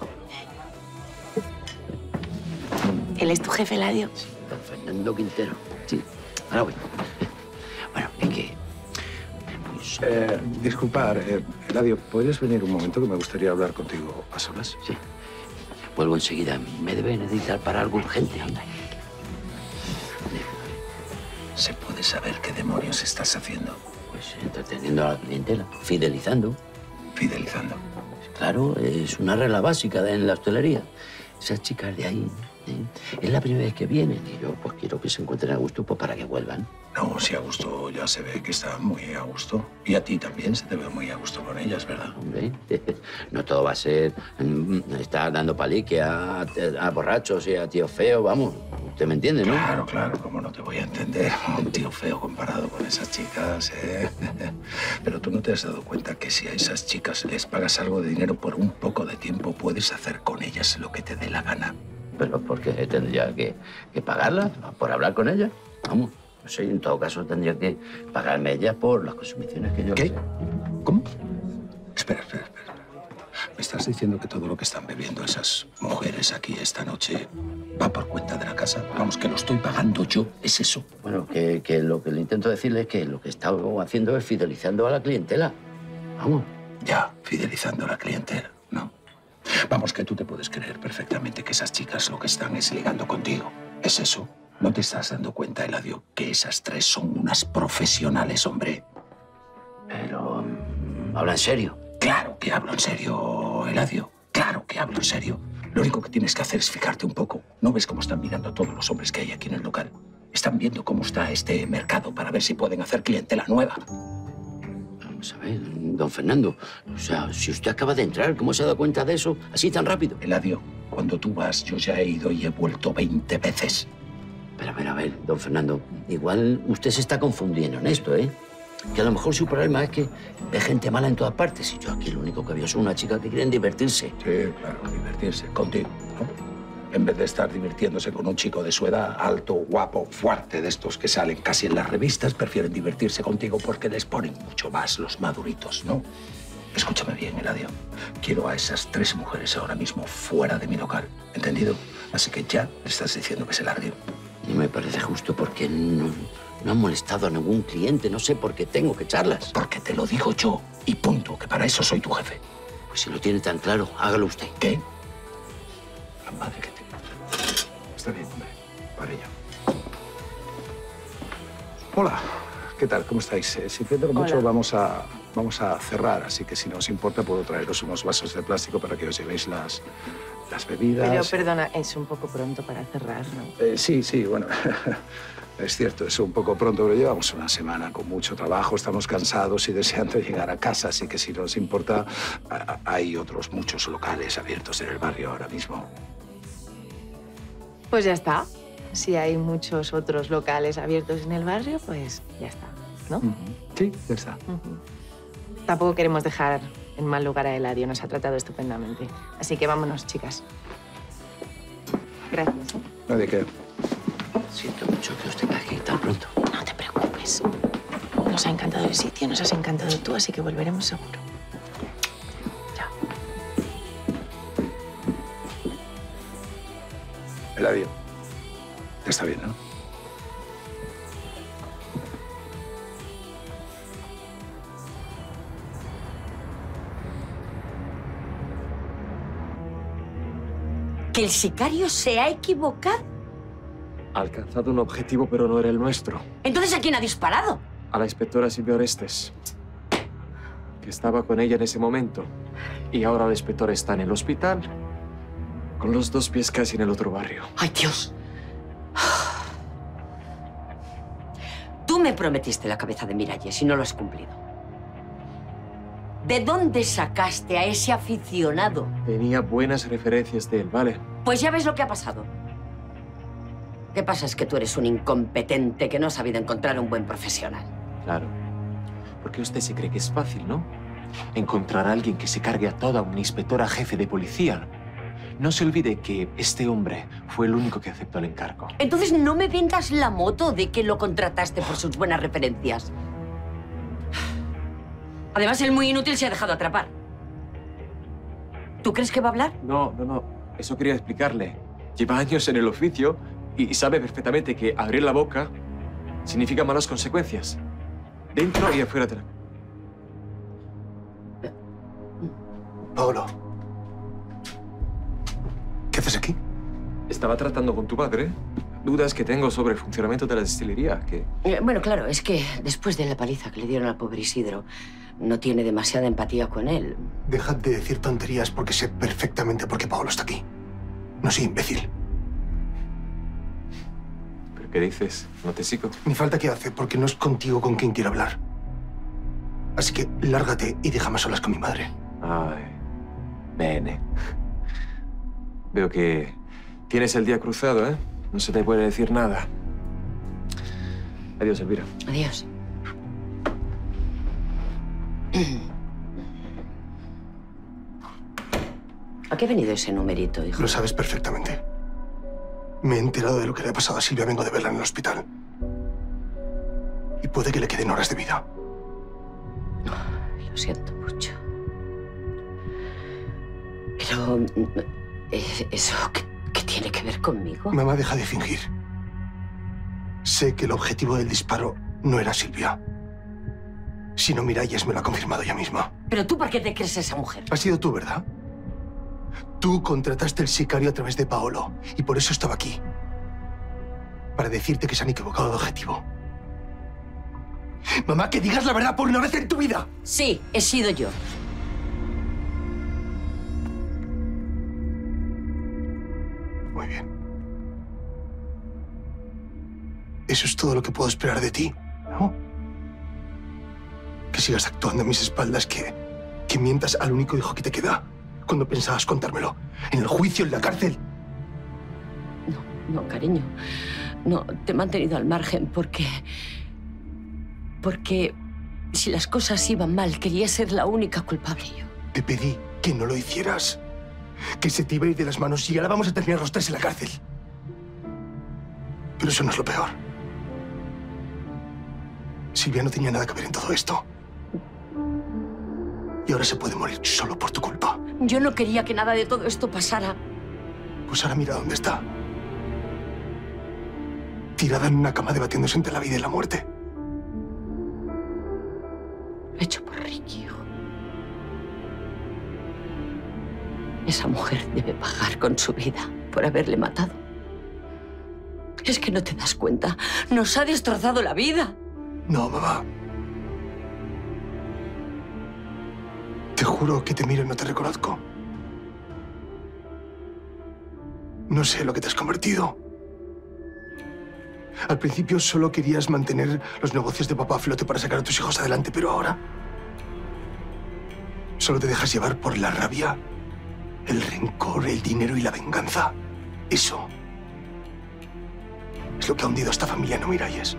¿Él es tu jefe, Eladio? Sí, don Fernando Quintero. Sí, ahora voy. Bueno, es que... Pues... Eh, disculpar, eh, Eladio, ¿podrías venir un momento que me gustaría hablar contigo a solas? Sí. Vuelvo enseguida. Me debe necesitar para algo urgente, anda. ¿Se puede saber qué demonios estás haciendo? Pues entreteniendo a la clientela, fidelizando. ¿Fidelizando? claro, es una regla básica en la hostelería. Esas chicas de ahí, ¿eh? Es la primera vez que vienen y yo pues quiero que se encuentren a gusto pues, para que vuelvan. No, si a gusto ya se ve que está muy a gusto. Y a ti también se te ve muy a gusto con ellas, ¿verdad? Hombre, no todo va a ser mm, estar dando palique a, a borrachos y a tíos feos, vamos. Usted me entiende, ¿no? Claro, claro, cómo no te voy a entender. Un tío feo comparado con esas chicas, ¿eh? Pero tú no te has dado cuenta que si a esas chicas les pagas algo de dinero por un poco de tiempo, puedes hacer con ellas lo que te dé la gana. ¿Pero por qué tendría que, que pagarlas? ¿Por hablar con ellas? Vamos. No sé, en todo caso tendría que pagarme ella por las consumiciones que yo... ¿Qué? sé. ¿Cómo? Espera, espera, espera. ¿Me estás diciendo que todo lo que están bebiendo esas mujeres aquí esta noche va por cuenta de la casa? Vamos, que lo estoy pagando yo, ¿es eso? Bueno, que, que lo que le intento decirle es que lo que está haciendo es fidelizando a la clientela. Vamos. Ya, fidelizando a la clientela, ¿no? Vamos, que tú te puedes creer perfectamente que esas chicas lo que están es ligando contigo. ¿Es eso? ¿No te estás dando cuenta, Eladio, que esas tres son unas profesionales, hombre? Pero... ¿habla en serio? Claro que hablo en serio, Eladio. Claro que hablo en serio. Lo único que tienes que hacer es fijarte un poco. ¿No ves cómo están mirando a todos los hombres que hay aquí en el local? Están viendo cómo está este mercado para ver si pueden hacer clientela nueva. Vamos a ver, don Fernando. O sea, si usted acaba de entrar, ¿cómo se ha dado cuenta de eso así tan rápido? Eladio, cuando tú vas, yo ya he ido y he vuelto veinte veces. Pero a ver, a ver, don Fernando, igual usted se está confundiendo en esto, ¿eh? Que a lo mejor su problema es que ve gente mala en todas partes y yo aquí lo único que veo es una chica que quiere divertirse. Sí, claro, divertirse contigo, ¿no? En vez de estar divirtiéndose con un chico de su edad, alto, guapo, fuerte, de estos que salen casi en las revistas, prefieren divertirse contigo porque les ponen mucho más los maduritos, ¿no? Escúchame bien, Eladio. Quiero a esas tres mujeres ahora mismo fuera de mi local, ¿entendido? Así que ya le estás diciendo que se larguen. No me parece justo porque no, no han molestado a ningún cliente. No sé por qué tengo que echarlas. Porque te lo digo yo. Y punto, que para eso soy tu jefe. Pues si lo tiene tan claro, hágalo usted. ¿Qué? La madre que te... Está bien, hombre. Para ella. Hola. ¿Qué tal? ¿Cómo estáis? Eh, sintiéndolo mucho, vamos a, vamos a cerrar. Así que si no os importa, puedo traeros unos vasos de plástico para que os llevéis las... las bebidas. Pero, perdona, es un poco pronto para cerrar, ¿no? Eh, sí, sí, bueno, es cierto, es un poco pronto, pero llevamos una semana con mucho trabajo, estamos cansados y deseando llegar a casa, así que si no os importa, hay otros muchos locales abiertos en el barrio ahora mismo. Pues ya está. Si hay muchos otros locales abiertos en el barrio, pues ya está, ¿no? Uh-huh. Sí, ya está. Uh-huh. Tampoco queremos dejar en mal lugar a Eladio, nos ha tratado estupendamente. Así que vámonos, chicas. Gracias. ¿eh? No, ¿de qué? Siento mucho que os tengáis que ir tan pronto. No te preocupes. Nos ha encantado el sitio, nos has encantado tú, así que volveremos seguro. Chao. Eladio, está bien, ¿no? ¿Que el sicario se ha equivocado? Ha alcanzado un objetivo, pero no era el nuestro. ¿Entonces a quién ha disparado? A la inspectora Silvia Orestes, que estaba con ella en ese momento. Y ahora la inspectora está en el hospital, con los dos pies casi en el otro barrio. ¡Ay, Dios! Tú me prometiste la cabeza de Miralles y no lo has cumplido. ¿De dónde sacaste a ese aficionado? Tenía buenas referencias de él, ¿vale? Pues ya ves lo que ha pasado. ¿Qué pasa? Es que tú eres un incompetente que no ha sabido encontrar un buen profesional. Claro. Porque usted se cree que es fácil, ¿no? Encontrar a alguien que se cargue a toda una inspectora jefe de policía. No se olvide que este hombre fue el único que aceptó el encargo. Entonces no me vendas la moto de que lo contrataste por sus buenas referencias. Además, el muy inútil se ha dejado atrapar. ¿Tú crees que va a hablar? No, no, no. Eso quería explicarle. Lleva años en el oficio y sabe perfectamente que abrir la boca significa malas consecuencias. Dentro y afuera de la... Paolo. ¿Qué haces aquí? Estaba tratando con tu padre. dudas que tengo sobre el funcionamiento de la destilería, que... Eh, bueno, claro, es que después de la paliza que le dieron al pobre Isidro, no tiene demasiada empatía con él. Dejad de decir tonterías porque sé perfectamente por qué Paolo está aquí. No soy imbécil. ¿Pero qué dices? No te sigo. Ni falta que hace, porque no es contigo con quien quiero hablar. Así que lárgate y déjame a solas con mi madre. Ay, bene. Veo que tienes el día cruzado, ¿eh? No se te puede decir nada. Adiós, Elvira. Adiós. ¿A qué ha venido ese numerito, hijo? Lo sabes perfectamente. Me he enterado de lo que le ha pasado a Silvia. Vengo de verla en el hospital. Y puede que le queden horas de vida. Lo siento mucho. Pero... ¿eso qué, qué tiene que ver conmigo? Mamá, deja de fingir. Sé que el objetivo del disparo no era Silvia. Sino Miralles me lo ha confirmado ella misma. ¿Pero tú por qué te crees esa mujer? Ha sido tú, ¿verdad? Tú contrataste el sicario a través de Paolo. Y por eso estaba aquí. Para decirte que se han equivocado de objetivo. Mamá, que digas la verdad por una vez en tu vida. Sí, he sido yo. Muy bien. Eso es todo lo que puedo esperar de ti, ¿no? Que sigas actuando a mis espaldas, que, que mientas al único hijo que te queda cuando pensabas contármelo. En el juicio, en la cárcel. No, no, cariño. No, te he mantenido al margen porque... Porque si las cosas iban mal, quería ser la única culpable yo. Te pedí que no lo hicieras. Que se te iba a ir de las manos y ahora vamos a terminar los tres en la cárcel. Pero eso no es lo peor. Silvia no tenía nada que ver en todo esto. Y ahora se puede morir solo por tu culpa. Yo no quería que nada de todo esto pasara. Pues ahora mira dónde está. Tirada en una cama debatiéndose entre la vida y la muerte. Hecho por Ricky, hijo. Esa mujer debe pagar con su vida por haberle matado. Es que no te das cuenta. Nos ha destrozado la vida. No, mamá. Te juro que te miro y no te reconozco. No sé lo que te has convertido. Al principio solo querías mantener los negocios de papá a flote para sacar a tus hijos adelante, pero ahora solo te dejas llevar por la rabia, el rencor, el dinero y la venganza. Eso es lo que ha hundido a esta familia, ¿no, Miralles?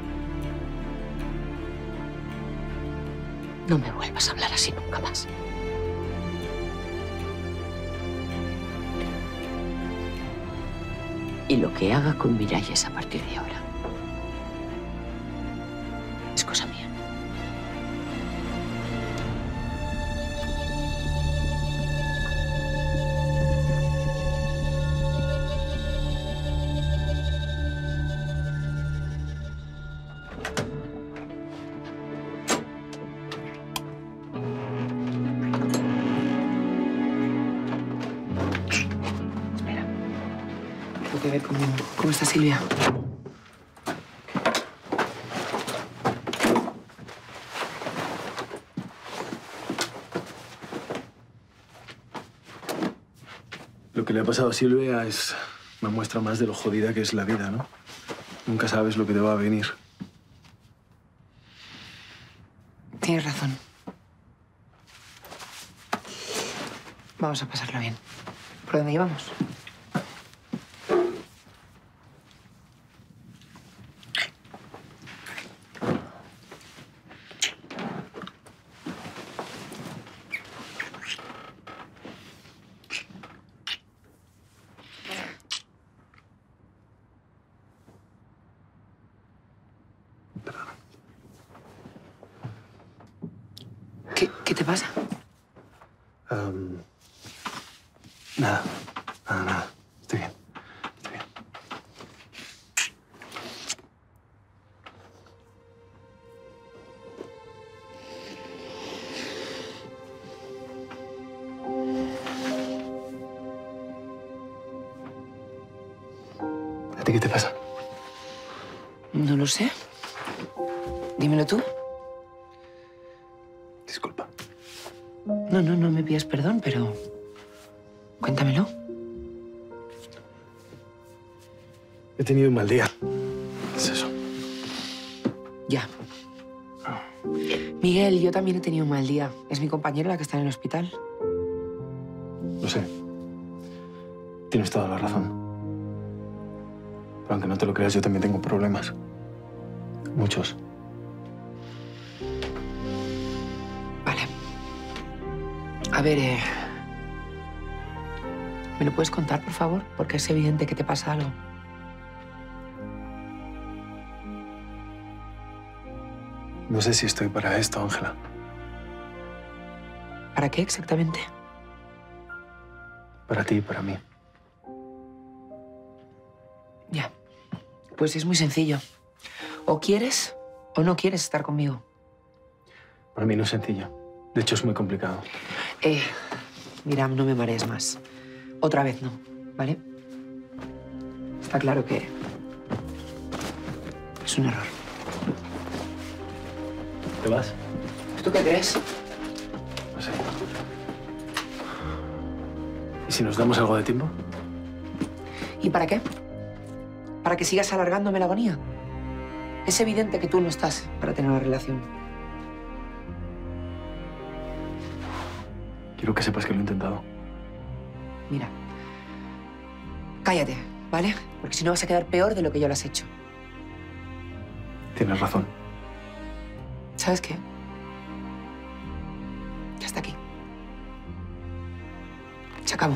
No me vuelvas a hablar así nunca más. Y lo que haga con Miralles a partir de ahora es cosa mía. Tengo que ver cómo, cómo está Silvia. Lo que le ha pasado a Silvia es una muestra más de lo jodida que es la vida, ¿no? Nunca sabes lo que te va a venir. Tienes razón. Vamos a pasarlo bien. ¿Por dónde íbamos? ¿Qué, ¿Qué te pasa? Um, nada, nada, nada. Estoy bien, estoy bien. ¿A ti qué te pasa? No lo sé. Dímelo tú. Disculpa. No, no, no me pidas perdón, pero... Cuéntamelo. He tenido un mal día. Es eso. Ya. Miguel, yo también he tenido un mal día. Es mi compañera la que está en el hospital. Lo sé. Tienes toda la razón. Pero aunque no te lo creas, yo también tengo problemas. Muchos. Vale. A ver, eh... ¿me lo puedes contar, por favor? Porque es evidente que te pasa algo. No sé si estoy para esto, Ángela. ¿Para qué exactamente? Para ti y para mí. Ya. Pues es muy sencillo. O quieres o no quieres estar conmigo. Para mí no es sencillo. De hecho, es muy complicado. Eh, mira, no me marees más. Otra vez no, ¿vale? Está claro que es un error. ¿Te vas? ¿Tú qué crees? No sé. ¿Y si nos damos algo de tiempo? ¿Y para qué? ¿Para que sigas alargándome la agonía? Es evidente que tú no estás para tener una relación. Quiero que sepas que lo he intentado. Mira, cállate, ¿vale? Porque si no vas a quedar peor de lo que ya lo has hecho. Tienes razón. ¿Sabes qué? Ya está aquí. Se acabó.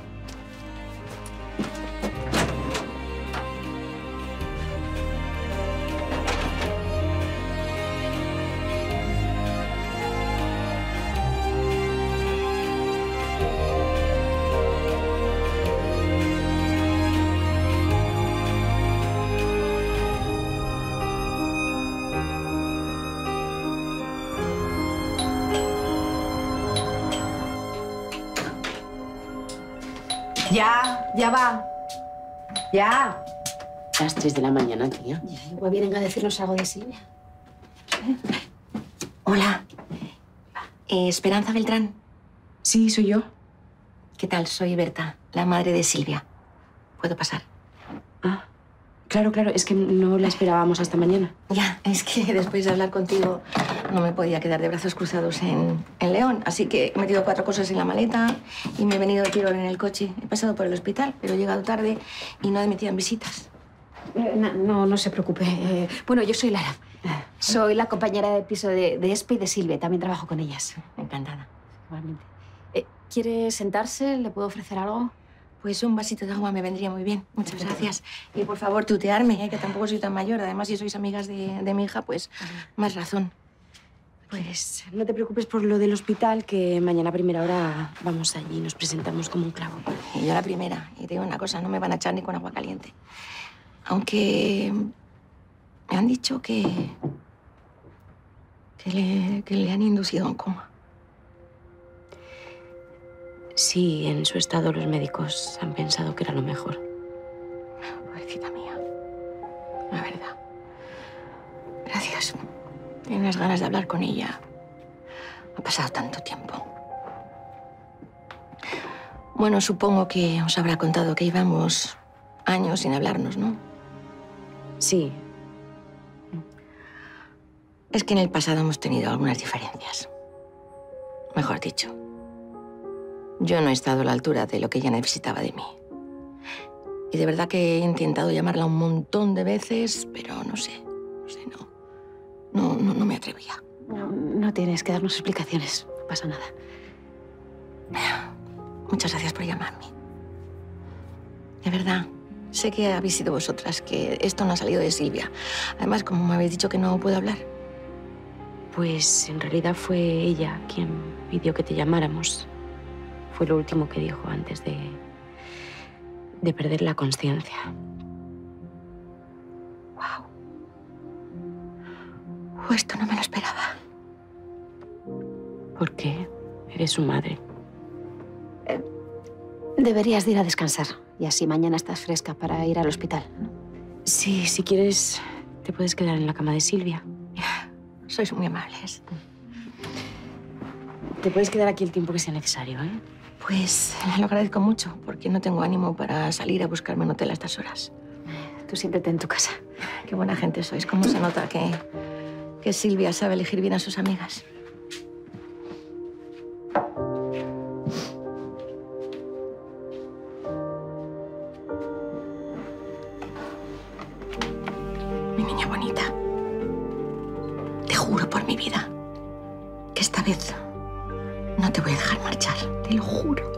Ya, ya va. Ya. Las tres de la mañana, tía. Ya, igual vienen a decirnos algo de Silvia. Hola. Eh, ¿Esperanza Beltrán? Sí, soy yo. ¿Qué tal? Soy Berta, la madre de Silvia. ¿Puedo pasar? Ah, claro, claro. Es que no la esperábamos hasta mañana. Ya, es que después de hablar contigo no me podía quedar de brazos cruzados en, en León. Así que he metido cuatro cosas en la maleta y me he venido de tirón en el coche. He pasado por el hospital, pero he llegado tarde y no admitían visitas. Eh, no, no, no se preocupe. Eh, bueno, yo soy Lara. Soy la compañera de piso de, de Espe y de Silvia. También trabajo con ellas. Encantada. Igualmente. Eh, ¿Quiere sentarse? ¿Le puedo ofrecer algo? Pues un vasito de agua me vendría muy bien. Muchas gracias. Y por favor, tutearme, ¿eh? Que tampoco soy tan mayor. Además, si sois amigas de, de mi hija, pues más razón. Pues no te preocupes por lo del hospital, que mañana a primera hora vamos allí y nos presentamos como un clavo. Y yo la primera. Y te digo una cosa, no me van a echar ni con agua caliente. Aunque me han dicho que, que, le, que le han inducido a un coma. Sí, en su estado los médicos han pensado que era lo mejor. Pobrecita mía. La verdad. Gracias. Tengo unas ganas de hablar con ella. Ha pasado tanto tiempo. Bueno, supongo que os habrá contado que llevamos años sin hablarnos, ¿no? Sí. Es que en el pasado hemos tenido algunas diferencias. Mejor dicho, yo no he estado a la altura de lo que ella necesitaba de mí. Y de verdad que he intentado llamarla un montón de veces, pero no sé, no sé, no. No, no, no me atrevía. No, no tienes que darnos explicaciones. No pasa nada. Muchas gracias por llamarme. De verdad, sé que habéis sido vosotras, que esto no ha salido de Silvia. Además, como me habéis dicho que no puedo hablar. Pues en realidad fue ella quien pidió que te llamáramos. Fue lo último que dijo antes de, de perder la conciencia. Wow. Oh, esto no me lo esperaba. ¿Por qué? Eres su madre. Eh, deberías de ir a descansar. Y así mañana estás fresca para ir al hospital, ¿no? Sí, si quieres, te puedes quedar en la cama de Silvia. Sois muy amables. Te puedes quedar aquí el tiempo que sea necesario, ¿eh? Pues lo agradezco mucho, porque no tengo ánimo para salir a buscarme un hotel a estas horas. Tú siéntete en tu casa. Qué buena gente sois. ¿Cómo se nota que, que Silvia sabe elegir bien a sus amigas? Mi niña bonita, te juro por mi vida que esta vez no te voy a dejar marchar, te lo juro.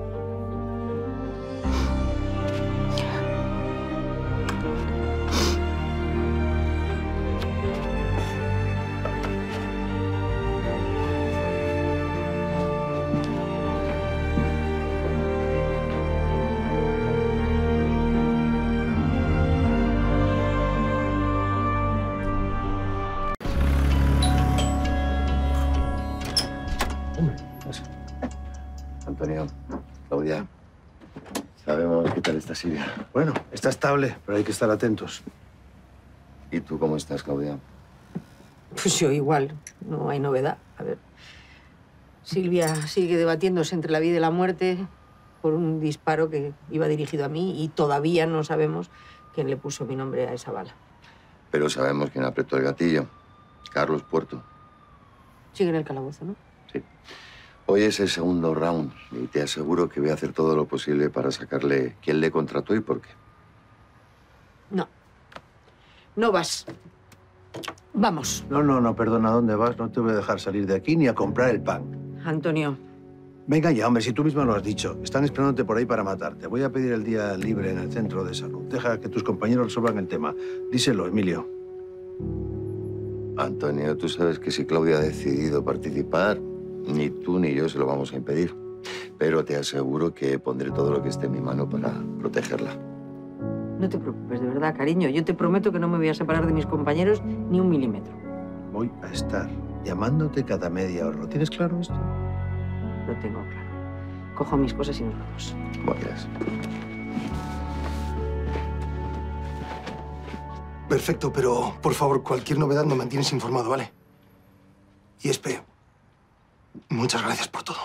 Antonio, Claudia, sabemos qué tal está Silvia. Bueno, está estable, pero hay que estar atentos. ¿Y tú cómo estás, Claudia? Pues yo igual, no hay novedad. A ver, Silvia sigue debatiéndose entre la vida y la muerte por un disparo que iba dirigido a mí y todavía no sabemos quién le puso mi nombre a esa bala. Pero sabemos quién apretó el gatillo. Carlos Puerto. Sigue en el calabozo, ¿no? Sí. Hoy es el segundo round y te aseguro que voy a hacer todo lo posible para sacarle quién le contrató y por qué. No. No vas. Vamos. No, no, no, perdona, ¿a dónde vas? No te voy a dejar salir de aquí ni a comprar el pan. Antonio. Venga ya, hombre, si tú mismo lo has dicho. Están esperándote por ahí para matarte. Voy a pedir el día libre en el centro de salud. Deja que tus compañeros resuelvan el tema. Díselo, Emilio. Antonio, tú sabes que si Claudia ha decidido participar, ni tú ni yo se lo vamos a impedir. Pero te aseguro que pondré todo lo que esté en mi mano para protegerla. No te preocupes, de verdad, cariño. Yo te prometo que no me voy a separar de mis compañeros ni un milímetro. Voy a estar llamándote cada media hora. ¿Lo tienes claro esto? Lo tengo claro. Cojo mis cosas y nos vamos. Vayas. Perfecto, pero por favor, cualquier novedad me mantienes informado, ¿vale? Y Espe, muchas gracias por todo.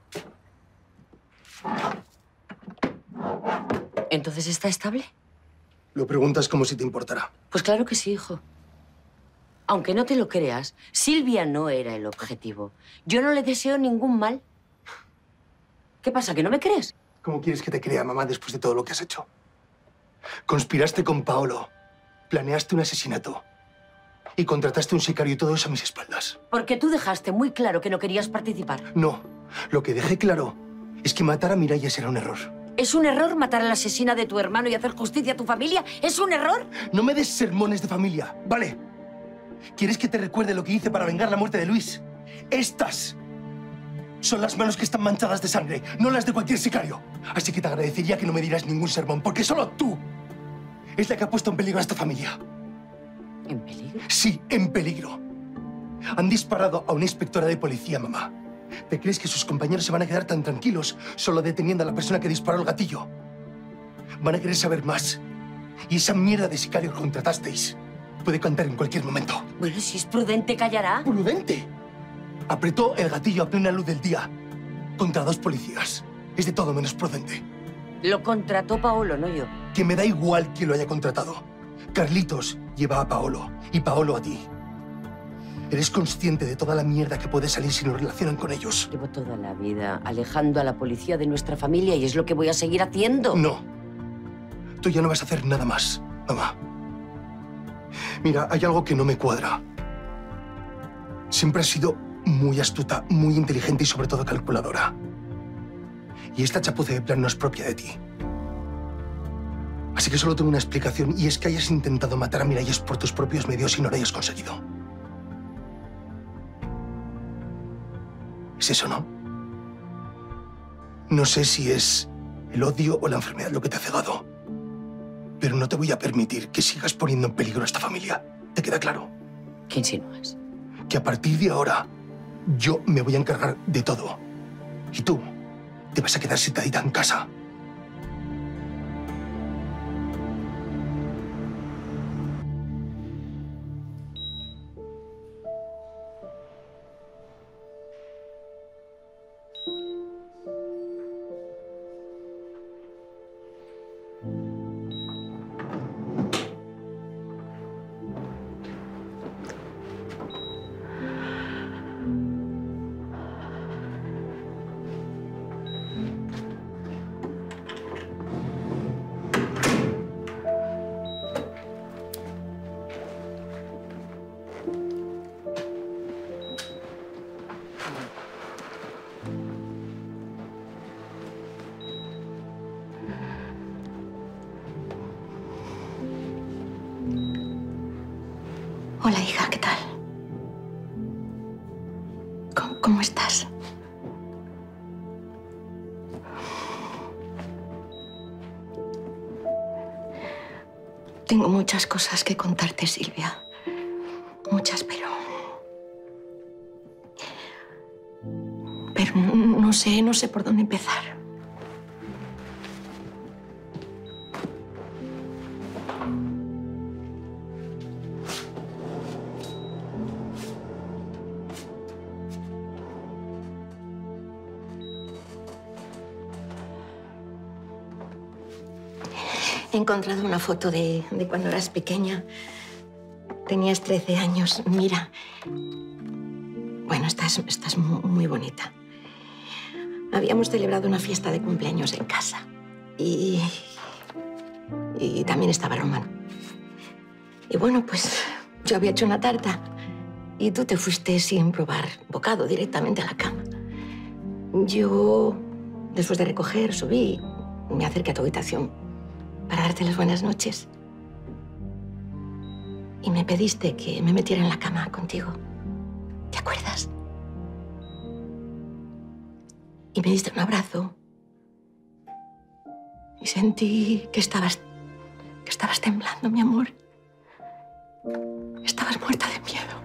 ¿Entonces está estable? Lo preguntas como si te importara. Pues claro que sí, hijo. Aunque no te lo creas, Silvia no era el objetivo. Yo no le deseo ningún mal. ¿Qué pasa, que no me crees? ¿Cómo quieres que te crea, mamá, después de todo lo que has hecho? Conspiraste con Paolo, planeaste un asesinato y contrataste un sicario y todo eso a mis espaldas. Porque tú dejaste muy claro que no querías participar. No, lo que dejé claro es que matar a Miralles era un error. ¿Es un error matar a la asesina de tu hermano y hacer justicia a tu familia? ¿Es un error? No me des sermones de familia, ¿vale? ¿Quieres que te recuerde lo que hice para vengar la muerte de Luis? Estas son las manos que están manchadas de sangre, no las de cualquier sicario. Así que te agradecería que no me dieras ningún sermón, porque solo tú es la que ha puesto en peligro a esta familia. ¿En peligro? Sí, en peligro. Han disparado a una inspectora de policía, mamá. ¿Te crees que sus compañeros se van a quedar tan tranquilos solo deteniendo a la persona que disparó el gatillo? Van a querer saber más. Y esa mierda de sicario que contratasteis puede cantar en cualquier momento. Bueno, si es prudente, callará. ¿Prudente? Apretó el gatillo a plena luz del día contra dos policías. Es de todo menos prudente. Lo contrató Paolo, no yo. Que me da igual quién lo haya contratado. Carlitos lleva a Paolo y Paolo a ti. ¿Eres consciente de toda la mierda que puede salir si nos relacionan con ellos? Llevo toda la vida alejando a la policía de nuestra familia y es lo que voy a seguir haciendo. No. Tú ya no vas a hacer nada más, mamá. Mira, hay algo que no me cuadra. Siempre has sido muy astuta, muy inteligente y sobre todo calculadora. Y esta chapuza de plan no es propia de ti. Así que solo tengo una explicación y es que hayas intentado matar a Miralles por tus propios medios y no lo hayas conseguido. Es eso, ¿no? No sé si es el odio o la enfermedad lo que te ha cegado, pero no te voy a permitir que sigas poniendo en peligro a esta familia. ¿Te queda claro? ¿Qué insinúas? Que a partir de ahora yo me voy a encargar de todo. Y tú te vas a quedar sentadita en casa. Hola, hija, ¿qué tal? ¿Cómo, cómo estás? Tengo muchas cosas que contarte, Silvia. Muchas, pero... Pero no, no sé, no sé por dónde empezar. He encontrado una foto de, de cuando eras pequeña. Tenías trece años. Mira. Bueno, estás, estás muy, muy bonita. Habíamos celebrado una fiesta de cumpleaños en casa. Y... Y también estaba Román. Y bueno, pues yo había hecho una tarta. Y tú te fuiste sin probar bocado, directamente a la cama. Yo, después de recoger, subí, me acerqué a tu habitación para darte las buenas noches. Y me pediste que me metiera en la cama contigo. ¿Te acuerdas? Y me diste un abrazo. Y sentí que estabas... que estabas temblando, mi amor. Estabas muerta de miedo.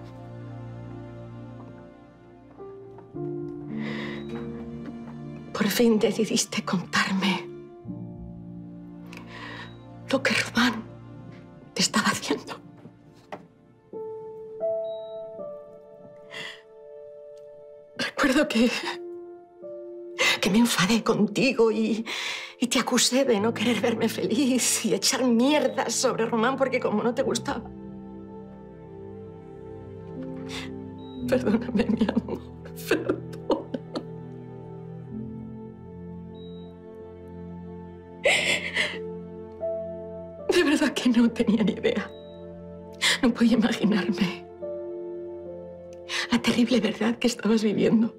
Por fin decidiste contarme lo que Román te estaba haciendo. Recuerdo que... que me enfadé contigo y, y te acusé de no querer verme feliz y echar mierdas sobre Román porque como no te gustaba. Perdóname, mi amor. Perdona. De verdad que no tenía ni idea. No podía imaginarme la terrible verdad que estabas viviendo.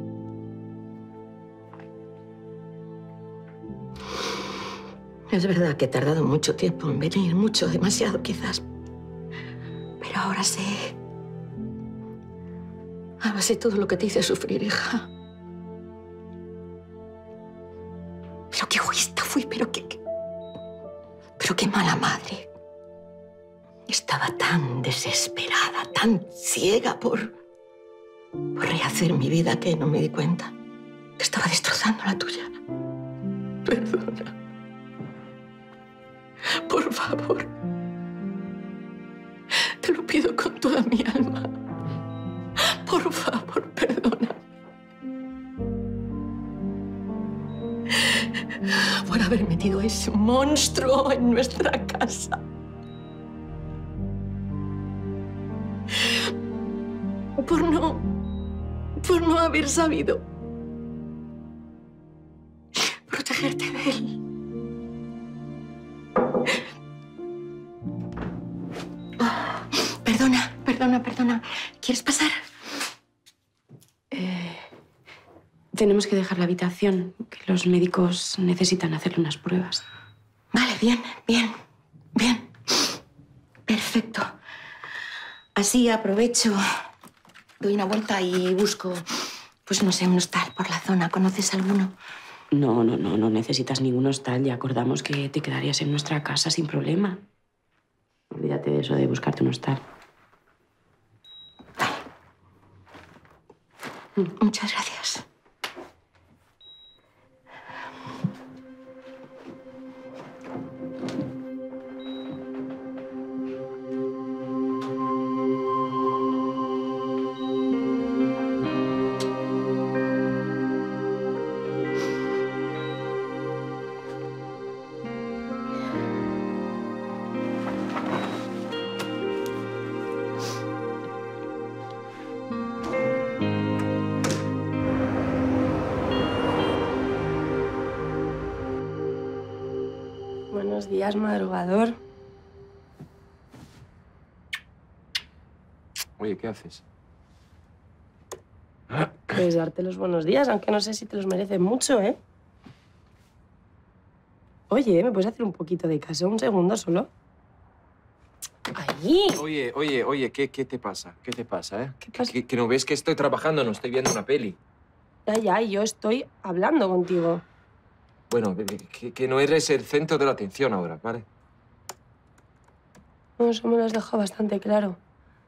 Es verdad que he tardado mucho tiempo en venir, mucho, demasiado quizás. Pero ahora sé... Ahora sé todo lo que te hice sufrir, hija. Pero qué egoísta fui, pero qué... Pero qué mala madre. Estaba tan desesperada, tan ciega por... por rehacer mi vida que no me di cuenta que estaba destrozando la tuya. Perdona. Por favor. Te lo pido con toda mi alma. Por favor, perdóname. Por haber metido a ese monstruo en nuestra casa. Por no... por no haber sabido protegerte de él. Oh, perdona, perdona, perdona. ¿Quieres pasar? Eh, tenemos que dejar la habitación, que los médicos necesitan hacerle unas pruebas. Vale, bien, bien, bien. Perfecto. Así aprovecho, doy una vuelta y busco, pues no sé, un hostal por la zona. ¿Conoces alguno? No, no, no, no necesitas ningún hostal. Ya acordamos que te quedarías en nuestra casa sin problema. Olvídate de eso de buscarte un hostal. Vale. Muchas gracias. Buenos días, madrugador. Oye, ¿qué haces? Pues darte los buenos días, aunque no sé si te los mereces mucho, ¿eh? Oye, ¿me puedes hacer un poquito de caso? ¿Un segundo solo? Allí. Oye, oye, oye, ¿qué, qué te pasa? ¿Qué te pasa, eh? ¿Qué pasa? ¿Que, que no ves que estoy trabajando, no estoy viendo una peli? Ya, ya, yo estoy hablando contigo. Bueno, que, que no eres el centro de la atención ahora, ¿vale? No, eso me lo has dejado bastante claro.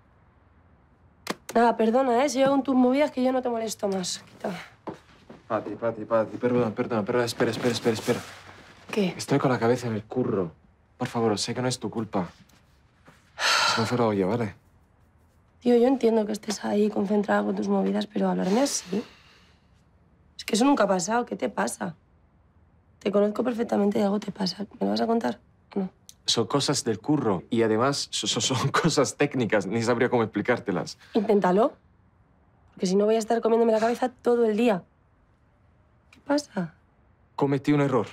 Nada, perdona, ¿eh? Si yo con tus movidas que yo no te molesto más. Quita. Pati, Pati, Pati, perdón, perdón, perdón, espera, espera, espera, espera. ¿Qué? Estoy con la cabeza en el curro. Por favor, sé que no es tu culpa. Se me fue la olla, ¿vale? Tío, yo entiendo que estés ahí concentrada con tus movidas, pero hablarme así... Es que eso nunca ha pasado. ¿Qué te pasa? Te conozco perfectamente y algo te pasa. ¿Me lo vas a contar o no? Son cosas del curro y además so- so- son cosas técnicas. Ni sabría cómo explicártelas. Inténtalo. Porque si no voy a estar comiéndome la cabeza todo el día. ¿Qué pasa? Cometí un error.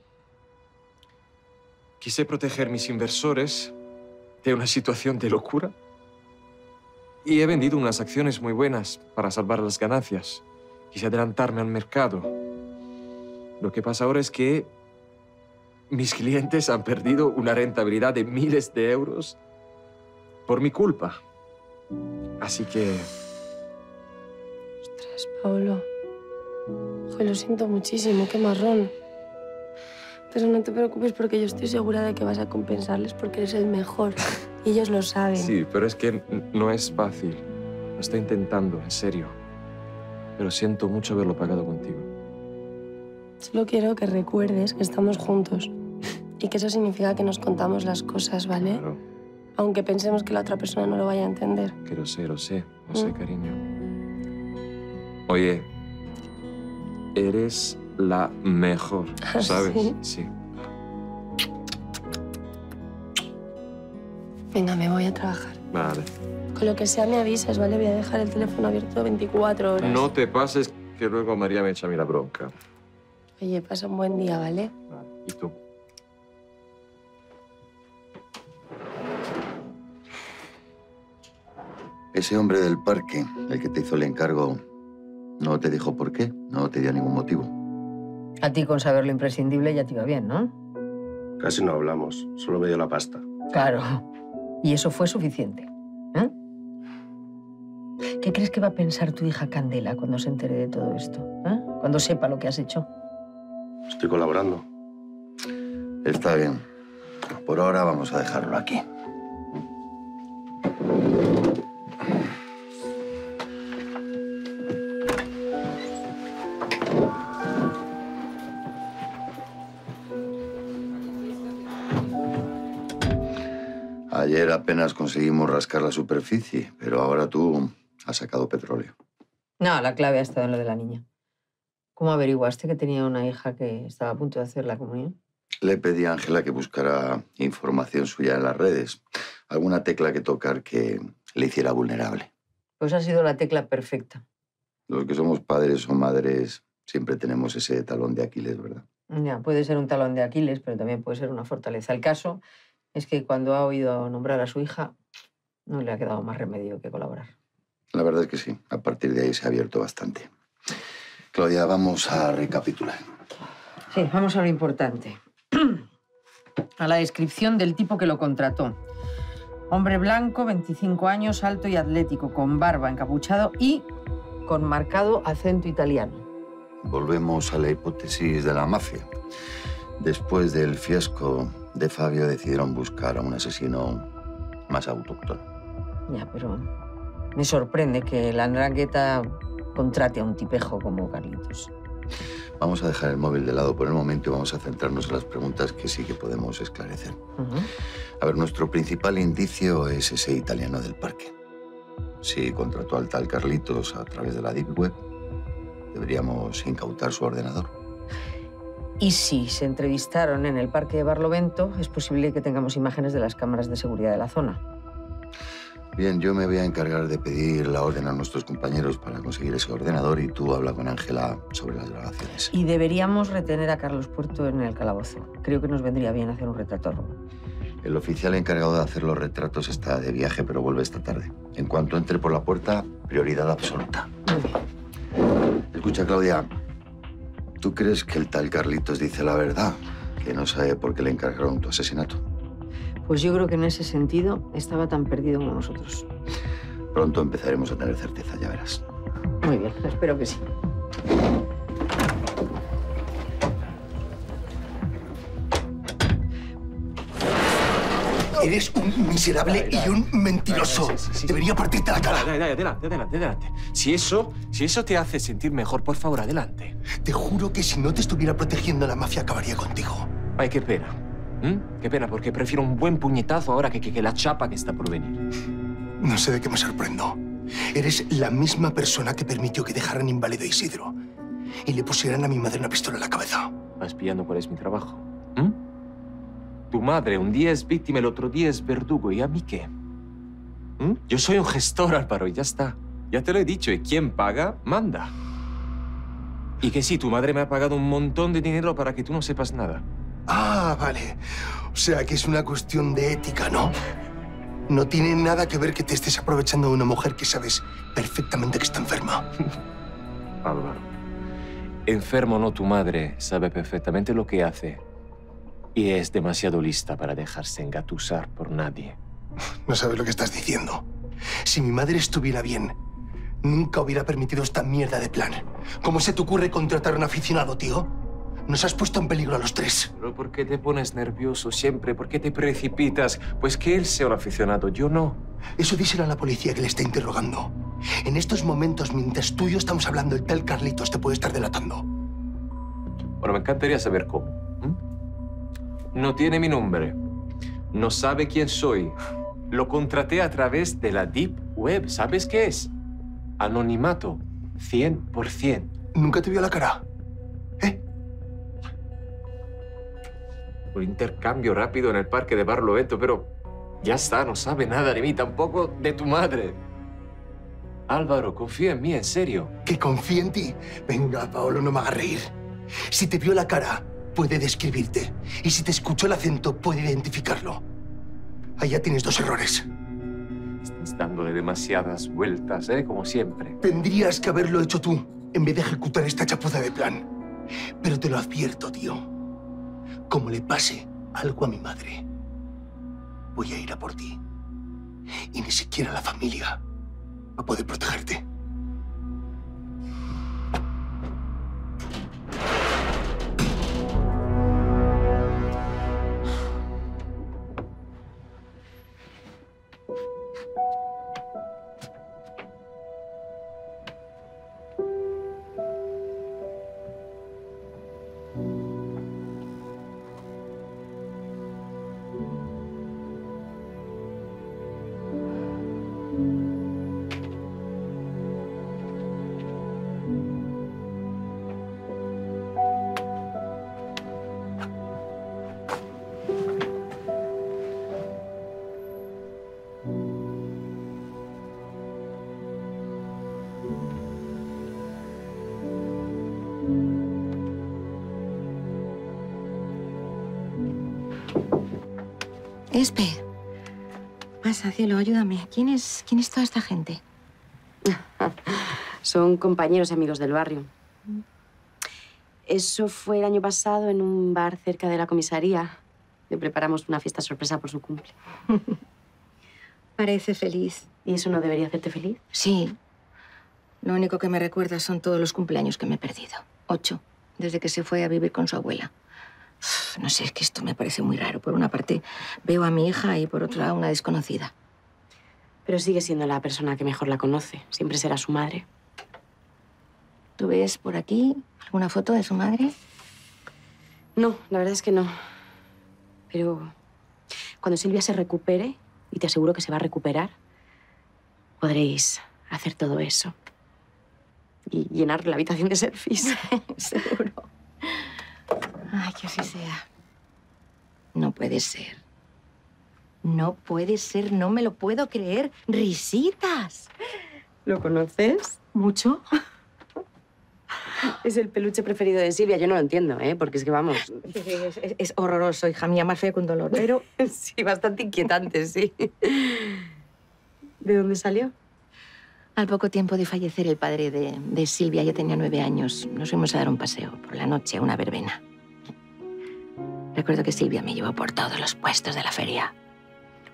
Quise proteger mis inversores de una situación de locura y he vendido unas acciones muy buenas para salvar las ganancias. Quise adelantarme al mercado. Lo que pasa ahora es que mis clientes han perdido una rentabilidad de miles de euros por mi culpa. Así que... Ostras, Paolo. Joder, lo siento muchísimo. Qué marrón. Pero no te preocupes porque yo estoy segura de que vas a compensarles porque eres el mejor. Y ellos lo saben. Sí, pero es que n- no es fácil. Lo estoy intentando, en serio. Pero siento mucho haberlo pagado contigo. Solo quiero que recuerdes que estamos juntos. Y que eso significa que nos contamos las cosas, ¿vale? Claro. Aunque pensemos que la otra persona no lo vaya a entender. Que lo sé, lo sé, lo sé, Mm. cariño. Oye, eres la mejor, ¿Ah, ¿sabes? sí? Sí. Venga, me voy a trabajar. Vale. Con lo que sea me avisas, ¿vale? Voy a dejar el teléfono abierto veinticuatro horas. No te pases, que luego María me echa a mí la bronca. Oye, pasa un buen día, ¿vale? ¿Y tú? Ese hombre del parque, el que te hizo el encargo, no te dijo por qué, no te dio ningún motivo. A ti con saber lo imprescindible ya te iba bien, ¿no? Casi no hablamos, solo me dio la pasta. Claro. Y eso fue suficiente. ¿Eh? ¿Qué crees que va a pensar tu hija Candela cuando se entere de todo esto? ¿Eh? Cuando sepa lo que has hecho. Estoy colaborando. Está bien. Por ahora vamos a dejarlo aquí. Ayer apenas conseguimos rascar la superficie, pero ahora tú has sacado petróleo. No, la clave ha estado en lo de la niña. ¿Cómo averiguaste que tenía una hija que estaba a punto de hacer la comunión? Le pedí a Ángela que buscara información suya en las redes. Alguna tecla que tocar que le hiciera vulnerable. Pues ha sido la tecla perfecta. Los que somos padres o madres siempre tenemos ese talón de Aquiles, ¿verdad? Ya, puede ser un talón de Aquiles, pero también puede ser una fortaleza. El caso es que cuando ha oído nombrar a su hija, no le ha quedado más remedio que colaborar. La verdad es que sí. A partir de ahí se ha abierto bastante. Claudia, vamos a recapitular. Sí, vamos a lo importante. A la descripción del tipo que lo contrató. Hombre blanco, veinticinco años, alto y atlético, con barba, encapuchado y con marcado acento italiano. Volvemos a la hipótesis de la mafia. Después del fiasco de Fabio decidieron buscar a un asesino más autóctono. Ya, pero me sorprende que la Andrangheta contrate a un tipejo como Carlitos. Vamos a dejar el móvil de lado por el momento y vamos a centrarnos en las preguntas que sí que podemos esclarecer. Uh-huh. A ver, nuestro principal indicio es ese italiano del parque. Si contrató al tal Carlitos a través de la Deep Web, deberíamos incautar su ordenador. Y si se entrevistaron en el parque de Barlovento, es posible que tengamos imágenes de las cámaras de seguridad de la zona. Bien, yo me voy a encargar de pedir la orden a nuestros compañeros para conseguir ese ordenador y tú habla con Ángela sobre las grabaciones. Y deberíamos retener a Carlos Puerto en el calabozo. Creo que nos vendría bien hacer un retrato robo. El oficial encargado de hacer los retratos está de viaje, pero vuelve esta tarde. En cuanto entre por la puerta, prioridad absoluta. Escucha, Claudia, ¿tú crees que el tal Carlitos dice la verdad? Que no sabe por qué le encargaron tu asesinato. Pues yo creo que en ese sentido estaba tan perdido como nosotros. Pronto empezaremos a tener certeza, ya verás. Muy bien, espero que sí. Eres un miserable y un mentiroso. Debería partirte la cara. Dale, dale, adelante, adelante, adelante. Si eso, si eso te hace sentir mejor, por favor, adelante. Te juro que si no te estuviera protegiendo la mafia, acabaría contigo. Ay, qué pena. ¿Mm? Qué pena, porque prefiero un buen puñetazo ahora que, que, que la chapa que está por venir. No sé de qué me sorprendo. Eres la misma persona que permitió que dejaran inválido a Isidro y le pusieran a mi madre una pistola en la cabeza. ¿Vas pillando cuál es mi trabajo? ¿Mm? Tu madre un día es víctima, el otro día es verdugo. ¿Y a mí qué? ¿Mm? Yo soy un gestor, Álvaro, y ya está. Ya te lo he dicho. Y quien paga, manda. Y que sí, tu madre me ha pagado un montón de dinero para que tú no sepas nada. Ah, vale. O sea, que es una cuestión de ética, ¿no? No tiene nada que ver que te estés aprovechando de una mujer que sabes perfectamente que está enferma. Álvaro, enfermo no, tu madre sabe perfectamente lo que hace. Y es demasiado lista para dejarse engatusar por nadie. No sabes lo que estás diciendo. Si mi madre estuviera bien, nunca hubiera permitido esta mierda de plan. ¿Cómo se te ocurre contratar a un aficionado, tío? Nos has puesto en peligro a los tres. ¿Pero por qué te pones nervioso siempre? ¿Por qué te precipitas? Pues que él sea un aficionado, yo no. Eso díselo a la policía que le está interrogando. En estos momentos, mientras tú y yo estamos hablando, el tal Carlitos te puede estar delatando. Bueno, me encantaría saber cómo. No tiene mi nombre. No sabe quién soy. Lo contraté a través de la Deep Web. ¿Sabes qué es? Anonimato. cien por cien. ¿Nunca te vio la cara? Un intercambio rápido en el parque de Barlovento, pero ya está, no sabe nada de mí, tampoco de tu madre. Álvaro, confía en mí, en serio. ¿Que confíe en ti? Venga, Paolo, no me hagas reír. Si te vio la cara, puede describirte. Y si te escuchó el acento, puede identificarlo. Allá tienes dos errores. Estás dándole demasiadas vueltas, ¿eh? Como siempre. Tendrías que haberlo hecho tú, en vez de ejecutar esta chapuza de plan. Pero te lo advierto, tío. Como le pase algo a mi madre, voy a ir a por ti. Y ni siquiera la familia va a poder protegerte. Espe, pasa, cielo, ayúdame. ¿Quién es, quién es toda esta gente? Son compañeros y amigos del barrio. Eso fue el año pasado en un bar cerca de la comisaría. Le preparamos una fiesta sorpresa por su cumple. Parece feliz. ¿Y eso no debería hacerte feliz? Sí. Lo único que me recuerda son todos los cumpleaños que me he perdido. Ocho, desde que se fue a vivir con su abuela. Uf, no sé, es que esto me parece muy raro. Por una parte, veo a mi hija y por otra, a una desconocida. Pero sigue siendo la persona que mejor la conoce. Siempre será su madre. ¿Tú ves por aquí alguna foto de su madre? No, la verdad es que no. Pero cuando Silvia se recupere, y te aseguro que se va a recuperar, podréis hacer todo eso. Y llenar la habitación de selfies. Seguro. Ay, que así sea. No puede ser. No puede ser, no me lo puedo creer. ¡Risitas! ¿Lo conoces? ¿Mucho? Es el peluche preferido de Silvia. Yo no lo entiendo, ¿eh? Porque es que, vamos... Es, es, es horroroso, hija mía, más feo que un dolor. Pero sí, bastante inquietante, sí. ¿De dónde salió? Al poco tiempo de fallecer el padre de, de Silvia, ya tenía nueve años, nos fuimos a dar un paseo por la noche a una verbena. Recuerdo que Silvia me llevó por todos los puestos de la feria.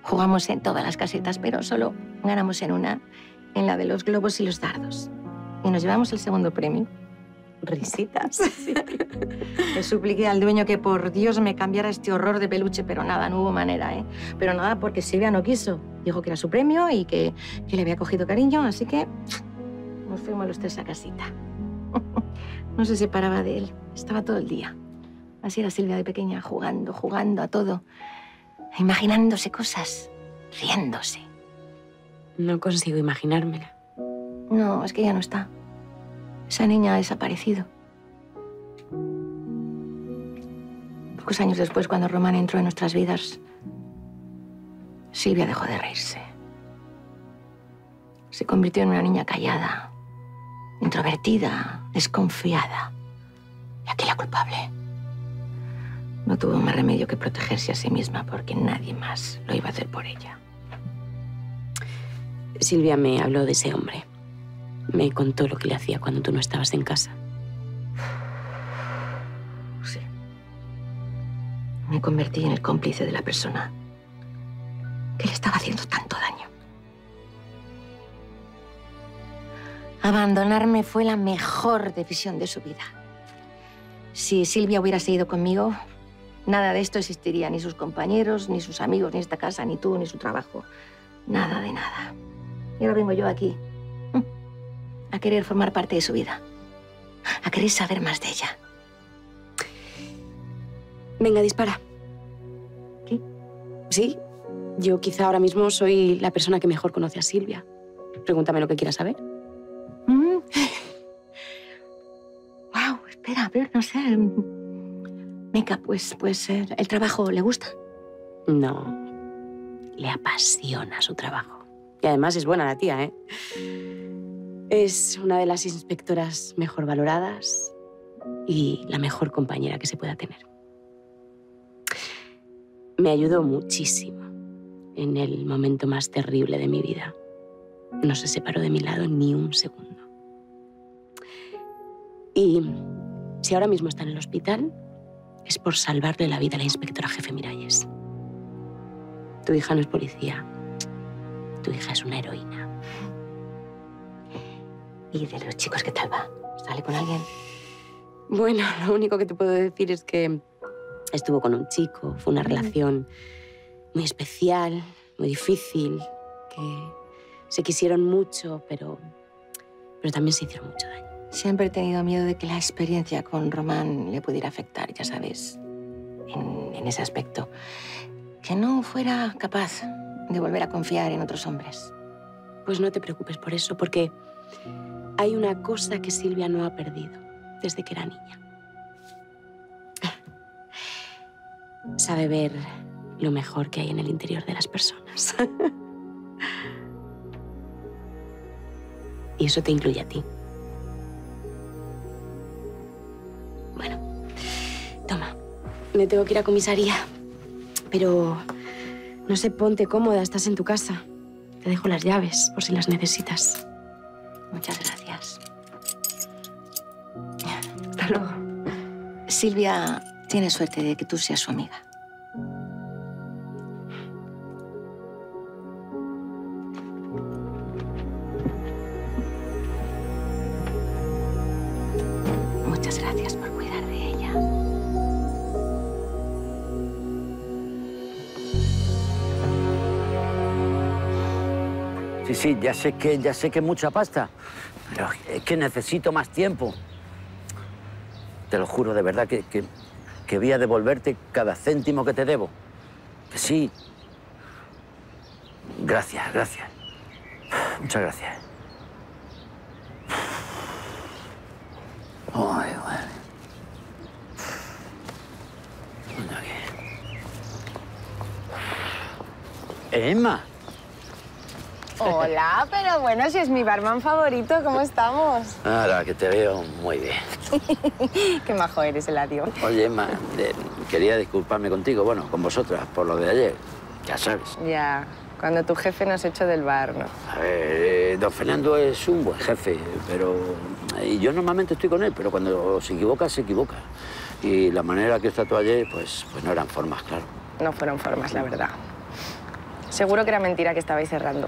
Jugamos en todas las casetas, pero solo ganamos en una, en la de los globos y los dardos. Y nos llevamos el segundo premio. Risitas. Sí. Le supliqué al dueño que por Dios me cambiara este horror de peluche, pero nada, no hubo manera, ¿eh? Pero nada, porque Silvia no quiso. Dijo que era su premio y que, que le había cogido cariño, así que nos fuimos los tres a casita. No se separaba de él, estaba todo el día. Así era Silvia de pequeña, jugando, jugando a todo, imaginándose cosas, riéndose. No consigo imaginármela. No, es que ya no está. Esa niña ha desaparecido. Pocos años después, cuando Román entró en nuestras vidas, Silvia dejó de reírse. Se convirtió en una niña callada, introvertida, desconfiada. Y aquí la culpable. No tuvo más remedio que protegerse a sí misma porque nadie más lo iba a hacer por ella. Silvia me habló de ese hombre. Me contó lo que le hacía cuando tú no estabas en casa. Sí. Me convertí en el cómplice de la persona que le estaba haciendo tanto daño. Abandonarme fue la mejor decisión de su vida. Si Silvia hubiera seguido conmigo, nada de esto existiría, ni sus compañeros, ni sus amigos, ni esta casa, ni tú, ni su trabajo. Nada de nada. Y ahora vengo yo aquí, a querer formar parte de su vida, a querer saber más de ella. Venga, dispara. ¿Qué? Sí, yo quizá ahora mismo soy la persona que mejor conoce a Silvia. Pregúntame lo que quieras saber. Mm. Wow, espera, a ver, no sé. Venga, pues, pues eh, ¿el trabajo le gusta? No, le apasiona su trabajo. Y además es buena la tía, ¿eh? Es una de las inspectoras mejor valoradas y la mejor compañera que se pueda tener. Me ayudó muchísimo en el momento más terrible de mi vida. No se separó de mi lado ni un segundo. Y si ahora mismo está en el hospital, es por salvarle la vida a la inspectora jefe Miralles. Tu hija no es policía. Tu hija es una heroína. ¿Y de los chicos qué tal va? ¿Sale con alguien? Bueno, lo único que te puedo decir es que estuvo con un chico. Fue una relación muy especial, muy difícil, que se quisieron mucho, pero, pero también se hicieron mucho daño. Siempre he tenido miedo de que la experiencia con Román le pudiera afectar, ya sabes, en, en ese aspecto. Que no fuera capaz de volver a confiar en otros hombres. Pues no te preocupes por eso, porque hay una cosa que Silvia no ha perdido desde que era niña. Sabe ver lo mejor que hay en el interior de las personas. Y eso te incluye a ti. Bueno, toma. Me tengo que ir a comisaría, pero no sé, ponte cómoda, estás en tu casa. Te dejo las llaves por si las necesitas. Muchas gracias. Hasta luego. Silvia tiene suerte de que tú seas su amiga. Muchas gracias por cuidar de ella. Sí, sí, ya sé que, ya sé que es mucha pasta, pero es que necesito más tiempo. Te lo juro, de verdad, que, que, que voy a devolverte cada céntimo que te debo. Que sí. Gracias, gracias. Muchas gracias. Ay, bueno. Emma. Hola, pero bueno, si es mi barman favorito, ¿cómo estamos? Ahora que te veo muy bien. Qué majo eres, Eladio. Oye, Emma, eh, quería disculparme contigo, bueno, con vosotras, por lo de ayer. Ya sabes. Ya, cuando tu jefe nos echó del bar, ¿no? A ver, eh, don Fernando es un buen jefe, pero... Y yo normalmente estoy con él, pero cuando se equivoca, se equivoca. Y la manera que os trató ayer, pues, pues no eran formas, claro. No fueron formas, la verdad. Seguro que era mentira que estabais cerrando.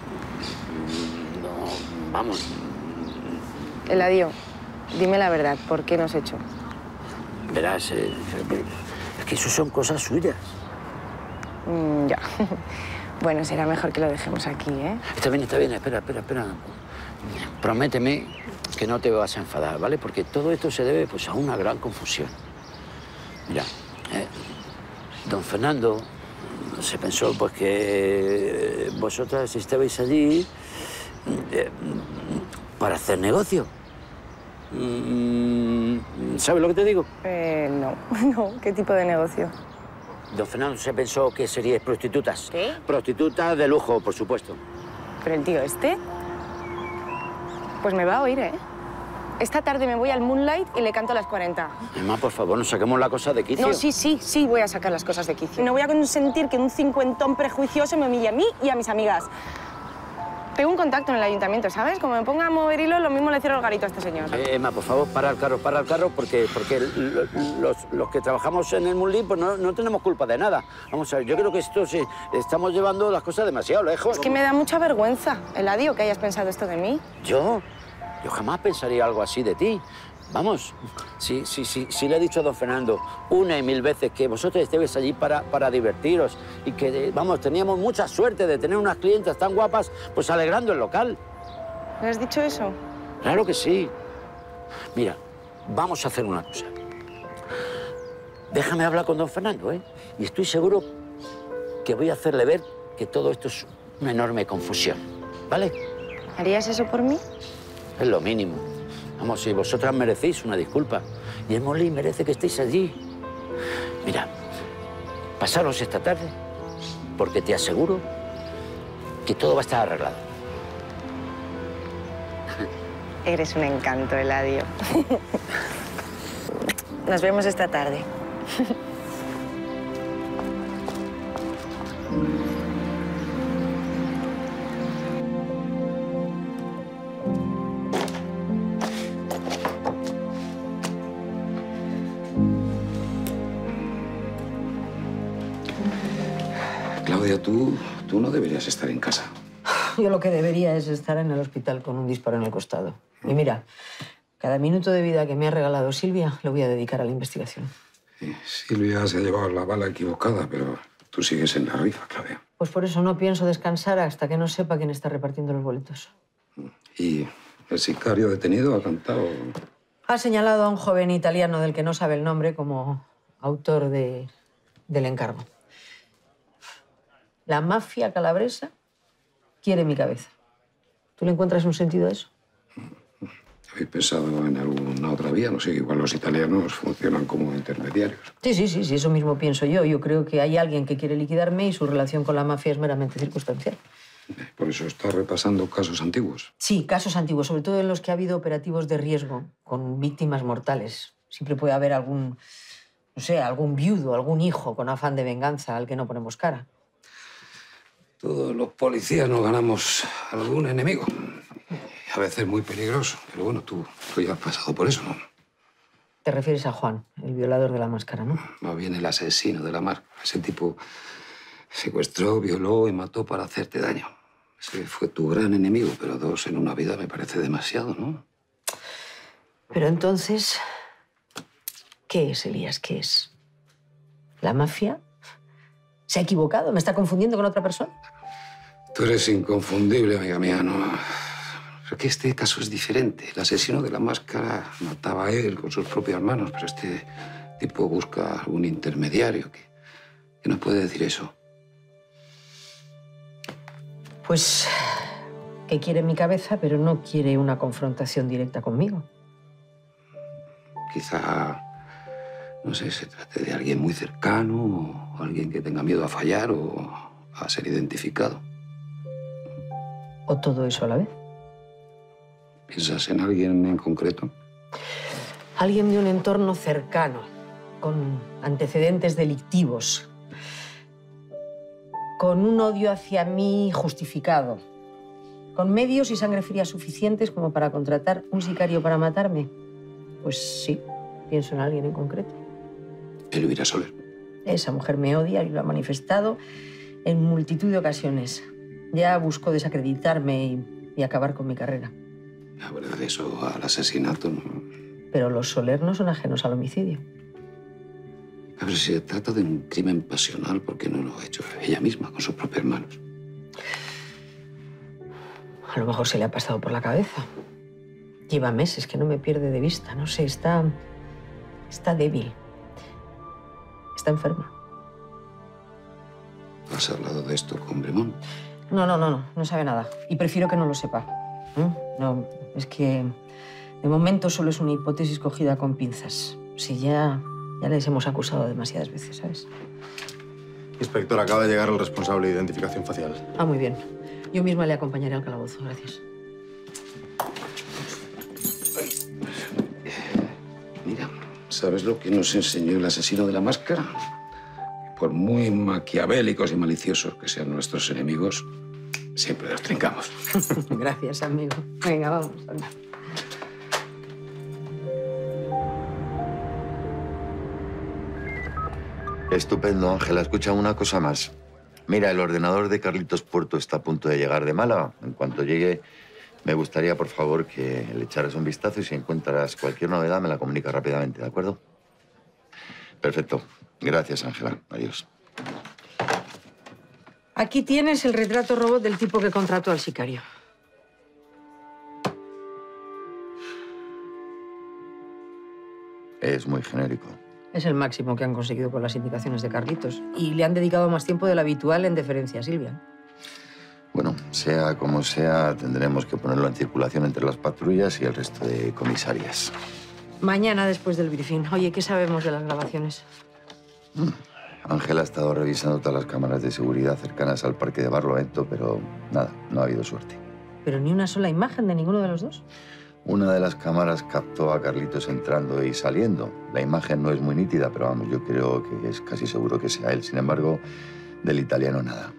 No, vamos. Eladio, dime la verdad, ¿por qué no has hecho? Verás, eh, es que eso son cosas suyas. Mm, ya. Bueno, será mejor que lo dejemos aquí, ¿eh? Está bien, está bien. Espera, espera, espera. Prométeme que no te vas a enfadar, ¿vale? Porque todo esto se debe, pues, a una gran confusión. Mira, eh, don Fernando se pensó, pues, que vosotras estabais allí eh, para hacer negocio. ¿Sabes lo que te digo? Eh, no. No, ¿qué tipo de negocio? Don Fernando se pensó que seríais prostitutas. ¿Qué? Prostitutas de lujo, por supuesto. Pero el tío este... Pues me va a oír, ¿eh? Esta tarde me voy al Moonlight y le canto a las cuarenta. Emma, por favor, no saquemos la cosa de quicio. No, sí, sí, sí voy a sacar las cosas de quicio. No voy a consentir que un cincuentón prejuicioso me humille a mí y a mis amigas. Tengo un contacto en el ayuntamiento, ¿sabes? Como me ponga a mover hilos, lo mismo le cierro el garito a este señor. Eh, Emma, por favor, para el carro, para el carro, porque, porque lo, los, los que trabajamos en el Moonlight pues no, no tenemos culpa de nada. Vamos a ver, yo creo que esto sí, estamos llevando las cosas demasiado lejos. Es que me da mucha vergüenza, Eladio, que hayas pensado esto de mí. ¿Yo? Yo jamás pensaría algo así de ti. Vamos, si, si, si, si le he dicho a don Fernando una y mil veces que vosotros estéis allí para, para divertiros y que, vamos, teníamos mucha suerte de tener unas clientas tan guapas, pues alegrando el local. ¿Le has dicho eso? Claro que sí. Mira, vamos a hacer una cosa. Déjame hablar con don Fernando, ¿eh? Y estoy seguro que voy a hacerle ver que todo esto es una enorme confusión, ¿vale? ¿Harías eso por mí? Es lo mínimo. Vamos, si vosotras merecéis una disculpa. Y el Molí merece que estéis allí. Mira, pasaros esta tarde, porque te aseguro que todo va a estar arreglado. Eres un encanto, Eladio. Nos vemos esta tarde. Claudia, tú, tú no deberías estar en casa. Yo lo que debería es estar en el hospital con un disparo en el costado. Y mira, cada minuto de vida que me ha regalado Silvia lo voy a dedicar a la investigación. Sí, Silvia se ha llevado la bala equivocada, pero tú sigues en la rifa, Claudia. Pues por eso no pienso descansar hasta que no sepa quién está repartiendo los boletos. ¿Y el sicario detenido ha cantado? Ha señalado a un joven italiano del que no sabe el nombre como autor de, del encargo. La mafia calabresa quiere mi cabeza. ¿Tú le encuentras un sentido a eso? ¿Habéis pensado en alguna otra vía? No sé, igual los italianos funcionan como intermediarios. Sí, sí, sí, sí, eso mismo pienso yo. Yo creo que hay alguien que quiere liquidarme y su relación con la mafia es meramente circunstancial. Por eso está repasando casos antiguos. Sí, casos antiguos, sobre todo en los que ha habido operativos de riesgo con víctimas mortales. Siempre puede haber algún, no sé, algún viudo, algún hijo con afán de venganza al que no ponemos cara. Todos los policías nos ganamos algún enemigo. A veces muy peligroso. Pero bueno, tú, tú ya has pasado por eso, ¿no? Te refieres a Juan, el violador de la máscara, ¿no? Más bien el asesino de la máscara. Ese tipo secuestró, violó y mató para hacerte daño. Ese fue tu gran enemigo, pero dos en una vida me parece demasiado, ¿no? Pero entonces, ¿qué es, Elías? ¿Qué es? ¿La mafia? ¿Se ha equivocado? ¿Me está confundiendo con otra persona? Tú eres inconfundible, amiga mía, ¿no? Pero que este caso es diferente. El asesino de la máscara mataba a él con sus propias manos, pero este tipo busca algún intermediario que, que nos puede decir eso. Pues que quiere mi cabeza, pero no quiere una confrontación directa conmigo. Quizá, no sé, se trate de alguien muy cercano o alguien que tenga miedo a fallar o a ser identificado. ¿O todo eso a la vez? ¿Piensas en alguien en concreto? Alguien de un entorno cercano, con antecedentes delictivos, con un odio hacia mí justificado, con medios y sangre fría suficientes como para contratar un sicario para matarme. Pues sí, pienso en alguien en concreto. Elvira Soler. Esa mujer me odia y lo ha manifestado en multitud de ocasiones. Ya buscó desacreditarme y, y acabar con mi carrera. La verdad, eso al asesinato no... Pero los Soler no son ajenos al homicidio. A ver, si se trata de un crimen pasional, ¿por qué no lo ha hecho ella misma, con sus propias manos? A lo mejor se le ha pasado por la cabeza. Lleva meses que no me pierde de vista. No sé, está... está débil. Está enferma. ¿Has hablado de esto con Bremont? No, no, no, no. No sabe nada. Y prefiero que no lo sepa. ¿Mm? No, es que de momento solo es una hipótesis cogida con pinzas. Si ya, ya les hemos acusado demasiadas veces, ¿sabes? Inspector, acaba de llegar el responsable de identificación facial. Ah, muy bien. Yo misma le acompañaré al calabozo. Gracias. Mira, ¿sabes lo que nos enseñó el asesino de la máscara? Que por muy maquiavélicos y maliciosos que sean nuestros enemigos, siempre los trincamos. Gracias, amigo. Venga, vamos. Anda. Estupendo, Ángela. Escucha una cosa más. Mira, el ordenador de Carlitos Puerto está a punto de llegar de Málaga. En cuanto llegue, me gustaría, por favor, que le echaras un vistazo y si encuentras cualquier novedad me la comunicas rápidamente, ¿de acuerdo? Perfecto. Gracias, Ángela. Adiós. Aquí tienes el retrato robot del tipo que contrató al sicario. Es muy genérico. Es el máximo que han conseguido con las indicaciones de Carlitos. Y le han dedicado más tiempo del habitual en deferencia a Silvia. Bueno, sea como sea, tendremos que ponerlo en circulación entre las patrullas y el resto de comisarias. Mañana, después del briefing. Oye, ¿qué sabemos de las grabaciones? Ángela ha estado revisando todas las cámaras de seguridad cercanas al parque de Barlovento, pero nada, no ha habido suerte. ¿Pero ni una sola imagen de ninguno de los dos? Una de las cámaras captó a Carlitos entrando y saliendo. La imagen no es muy nítida, pero vamos, yo creo que es casi seguro que sea él. Sin embargo, del italiano nada.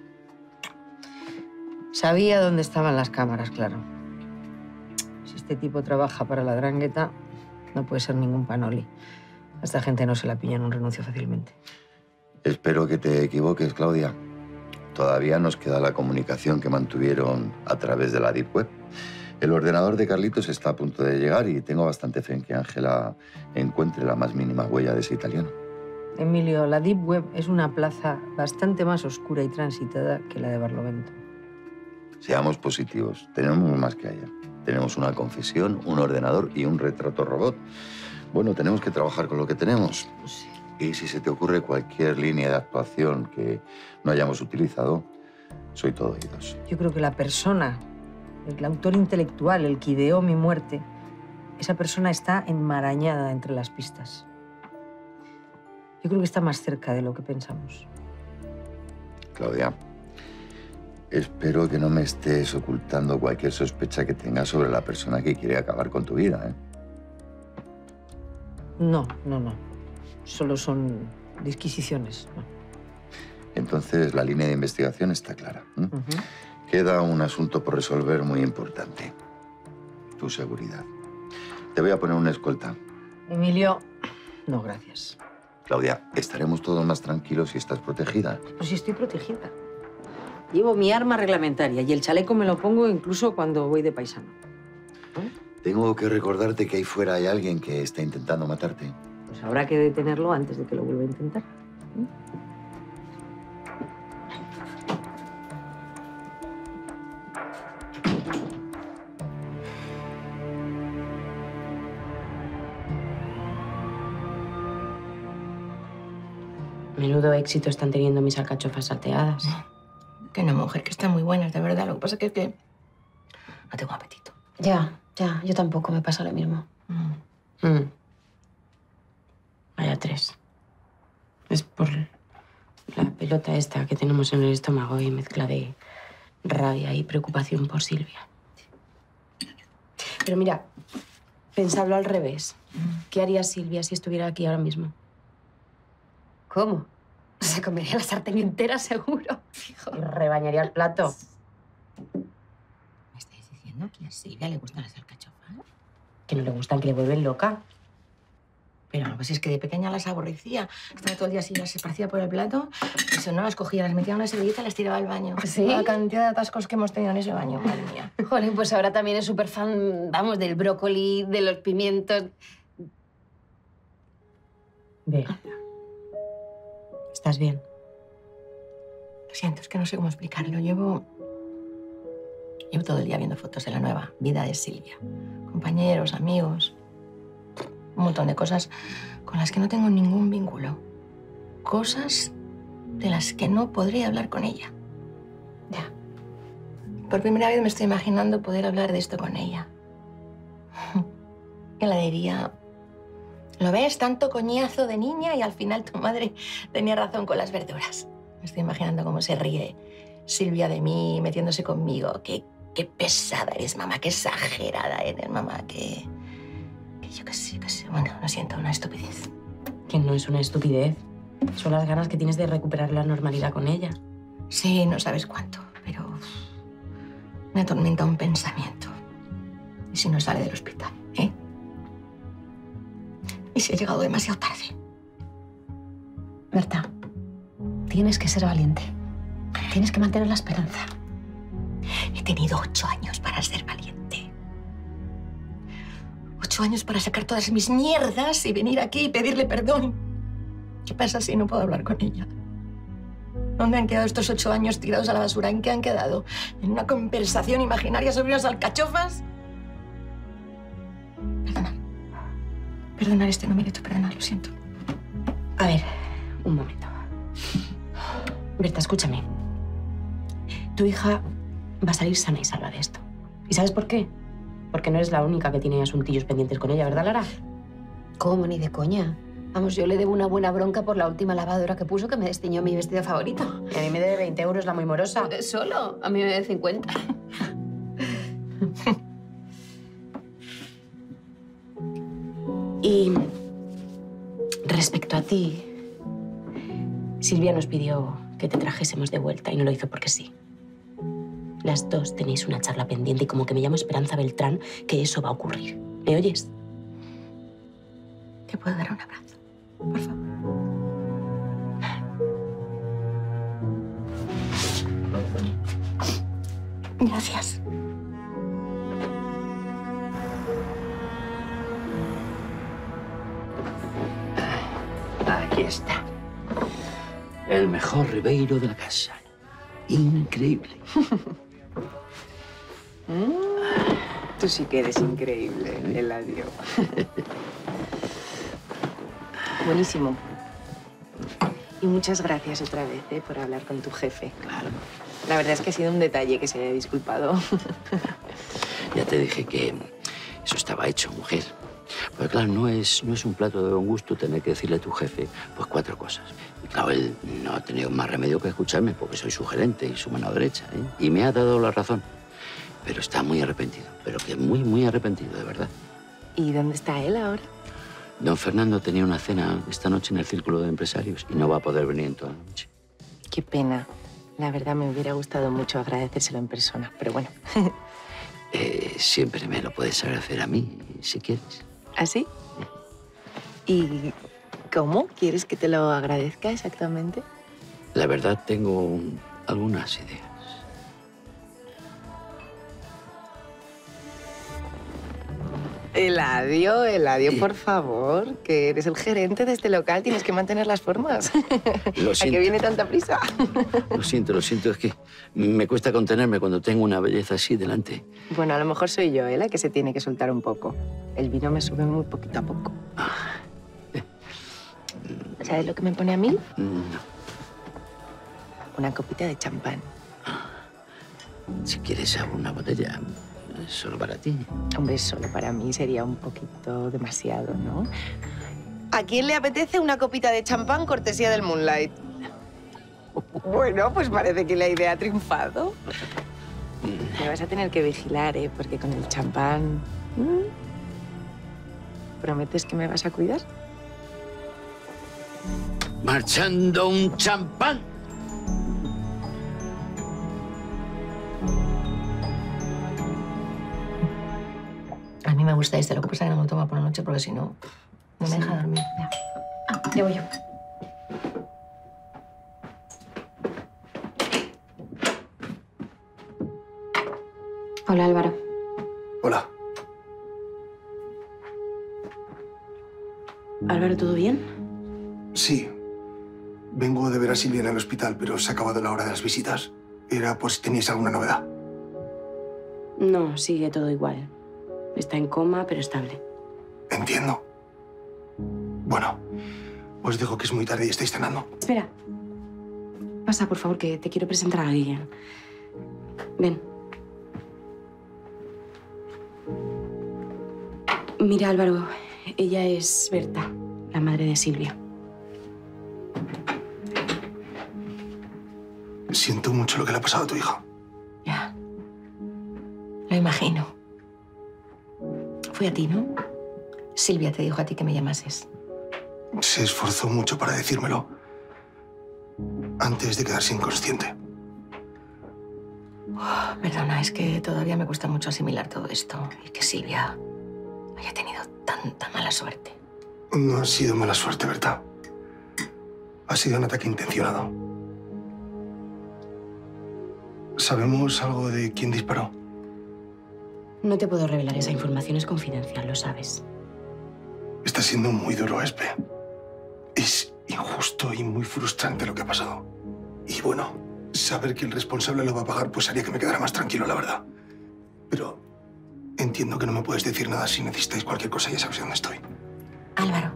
Sabía dónde estaban las cámaras, claro. Si este tipo trabaja para la Drangheta, no puede ser ningún panoli. A esta gente no se la pilla en un renuncio fácilmente. Espero que te equivoques, Claudia. Todavía nos queda la comunicación que mantuvieron a través de la Deep Web. El ordenador de Carlitos está a punto de llegar y tengo bastante fe en que Ángela encuentre la más mínima huella de ese italiano. Emilio, la Deep Web es una plaza bastante más oscura y transitada que la de Barlovento. Seamos positivos. Tenemos más que allá. Tenemos una confesión, un ordenador y un retrato robot. Bueno, tenemos que trabajar con lo que tenemos. Y si se te ocurre cualquier línea de actuación que no hayamos utilizado, soy todo oídos. Yo creo que la persona, el autor intelectual, el que ideó mi muerte, esa persona está enmarañada entre las pistas. Yo creo que está más cerca de lo que pensamos. Claudia, espero que no me estés ocultando cualquier sospecha que tengas sobre la persona que quiere acabar con tu vida, ¿eh? No, no, no. Solo son disquisiciones. No. Entonces, la línea de investigación está clara. ¿eh? Uh-huh. Queda un asunto por resolver muy importante. Tu seguridad. Te voy a poner una escolta. Emilio, no, gracias. Claudia, estaremos todos más tranquilos si estás protegida. Pues sí, estoy protegida. Llevo mi arma reglamentaria y el chaleco me lo pongo incluso cuando voy de paisano. ¿Eh? Tengo que recordarte que ahí fuera hay alguien que está intentando matarte. Pues habrá que detenerlo antes de que lo vuelva a intentar. ¿Eh? Menudo éxito están teniendo mis alcachofas salteadas. Que no, mujer, que están muy buenas, de verdad. Lo que pasa es que no tengo apetito. Ya, ya. Yo tampoco, me pasa lo mismo. Mm. Mm. Vaya tres. Es por la pelota esta que tenemos en el estómago y mezcla de rabia y preocupación por Silvia. Pero mira, pensadlo al revés. ¿Qué haría Silvia si estuviera aquí ahora mismo? ¿Cómo? Se comería la sartén entera, seguro. Fijo. Y rebañaría el plato. ¿Me estáis diciendo que a Silvia le gustan las alcachofas? Que no le gustan, que le vuelven loca. Pero pues es que de pequeña las aborrecía. Estaba todo el día así, las esparcía por el plato, y si no las cogía, las metía en una servilleta y las tiraba al baño. ¿Sí? La cantidad de atascos que hemos tenido en ese baño, madre mía. Jolín, pues ahora también es súper fan, vamos, del brócoli, de los pimientos. Ve. ¿Estás bien? Lo siento, es que no sé cómo explicarlo. Llevo... Llevo todo el día viendo fotos de la nueva vida de Silvia. Compañeros, amigos... Un montón de cosas con las que no tengo ningún vínculo. Cosas de las que no podré hablar con ella. Ya. Por primera vez me estoy imaginando poder hablar de esto con ella. Y la diría... ¿Lo ves? Tanto coñazo de niña y al final tu madre tenía razón con las verduras. Me estoy imaginando cómo se ríe Silvia de mí, metiéndose conmigo. Qué, qué pesada eres, mamá. Qué exagerada eres, mamá. Qué... que yo qué sé, qué sé. Bueno, lo siento, una estupidez. Que no es una estupidez. Son las ganas que tienes de recuperar la normalidad con ella. Sí, no sabes cuánto, pero me atormenta un pensamiento. ¿Y si no sale del hospital, eh? ¿Y si he llegado demasiado tarde? Berta, tienes que ser valiente. Tienes que mantener la esperanza. He tenido ocho años para ser valiente. Ocho años para sacar todas mis mierdas y venir aquí y pedirle perdón. ¿Qué pasa si no puedo hablar con ella? ¿Dónde han quedado estos ocho años tirados a la basura? ¿En qué han quedado? ¿En una conversación imaginaria sobre unas alcachofas? Perdonar. Perdonar este no merito perdonar, lo siento. A ver, un momento. Berta, escúchame. Tu hija va a salir sana y salva de esto. ¿Y sabes por qué? Porque no eres la única que tiene asuntillos pendientes con ella, ¿verdad, Lara? ¿Cómo? Ni de coña. Vamos, yo le debo una buena bronca por la última lavadora que puso que me destiñó mi vestido favorito. Y a mí me debe veinte euros la muy morosa. Solo. A mí me debe cincuenta. Y respecto a ti, Silvia nos pidió que te trajésemos de vuelta y no lo hizo porque sí. Las dos tenéis una charla pendiente y como que me llamo Esperanza Beltrán, que eso va a ocurrir. ¿Me oyes? ¿Te puedo dar un abrazo? Por favor. Gracias. Aquí está. El mejor Ribeiro de la casa. Increíble. Tú sí que eres increíble, Eladio. Buenísimo. Y muchas gracias otra vez, ¿eh? Por hablar con tu jefe. Claro. La verdad es que ha sido un detalle que se haya disculpado. Ya te dije que eso estaba hecho, mujer. Porque claro, no es, no es un plato de buen gusto tener que decirle a tu jefe pues cuatro cosas. Y claro, él no ha tenido más remedio que escucharme porque soy su gerente y su mano derecha, ¿eh? Y me ha dado la razón. Pero está muy arrepentido, pero que muy, muy arrepentido, de verdad. ¿Y dónde está él ahora? Don Fernando tenía una cena esta noche en el círculo de empresarios y no va a poder venir en toda la noche. Qué pena. La verdad me hubiera gustado mucho agradecérselo en persona, pero bueno. Eh, siempre me lo puedes agradecer a mí, si quieres. ¿Ah, sí? ¿Y cómo quieres que te lo agradezca exactamente? La verdad, tengo algunas ideas. Eladio, Eladio, por favor, que eres el gerente de este local, tienes que mantener las formas. Lo ¿A siento. qué viene tanta prisa? Lo siento, lo siento. Es que me cuesta contenerme cuando tengo una belleza así delante. Bueno, a lo mejor soy yo, ¿eh? La que se tiene que soltar un poco. El vino me sube muy poquito a poco. ¿Sabes lo que me pone a mí? No. Una copita de champán. Si quieres, hago una botella solo para ti. Hombre, solo para mí sería un poquito demasiado, ¿no? ¿A quién le apetece una copita de champán cortesía del Moonlight? Bueno, pues parece que la idea ha triunfado. Me vas a tener que vigilar, ¿eh? Porque con el champán... ¿Prometes que me vas a cuidar? Marchando un champán. A mí me gusta este, lo que pasa es que no me lo tomo por la noche porque si no... No me deja dormir. Ya. Ah, ya voy yo. Hola, Álvaro. Hola. Álvaro, ¿todo bien? Sí. Vengo de ver a Silvia en el hospital, pero se ha acabado la hora de las visitas. Era por si teníais alguna novedad. No, sigue todo igual. Está en coma, pero estable. Entiendo. Bueno, os digo que es muy tarde y estáis cenando. Espera. Pasa, por favor, que te quiero presentar a alguien. Ven. Mira, Álvaro, ella es Berta, la madre de Silvia. Siento mucho lo que le ha pasado a tu hija. Ya. Lo imagino. Fue a ti, ¿no? Silvia te dijo a ti que me llamases. Se esforzó mucho para decírmelo antes de quedarse inconsciente. Oh, perdona, es que todavía me cuesta mucho asimilar todo esto y que Silvia haya tenido tanta mala suerte. No ha sido mala suerte, Berta. Ha sido un ataque intencionado. ¿Sabemos algo de quién disparó? No te puedo revelar esa información, es confidencial, lo sabes. Está siendo muy duro, Espe. Es injusto y muy frustrante lo que ha pasado. Y bueno, saber que el responsable lo va a pagar pues haría que me quedara más tranquilo, la verdad. Pero entiendo que no me puedes decir nada. Si necesitáis cualquier cosa, ya sabéis dónde estoy. Álvaro,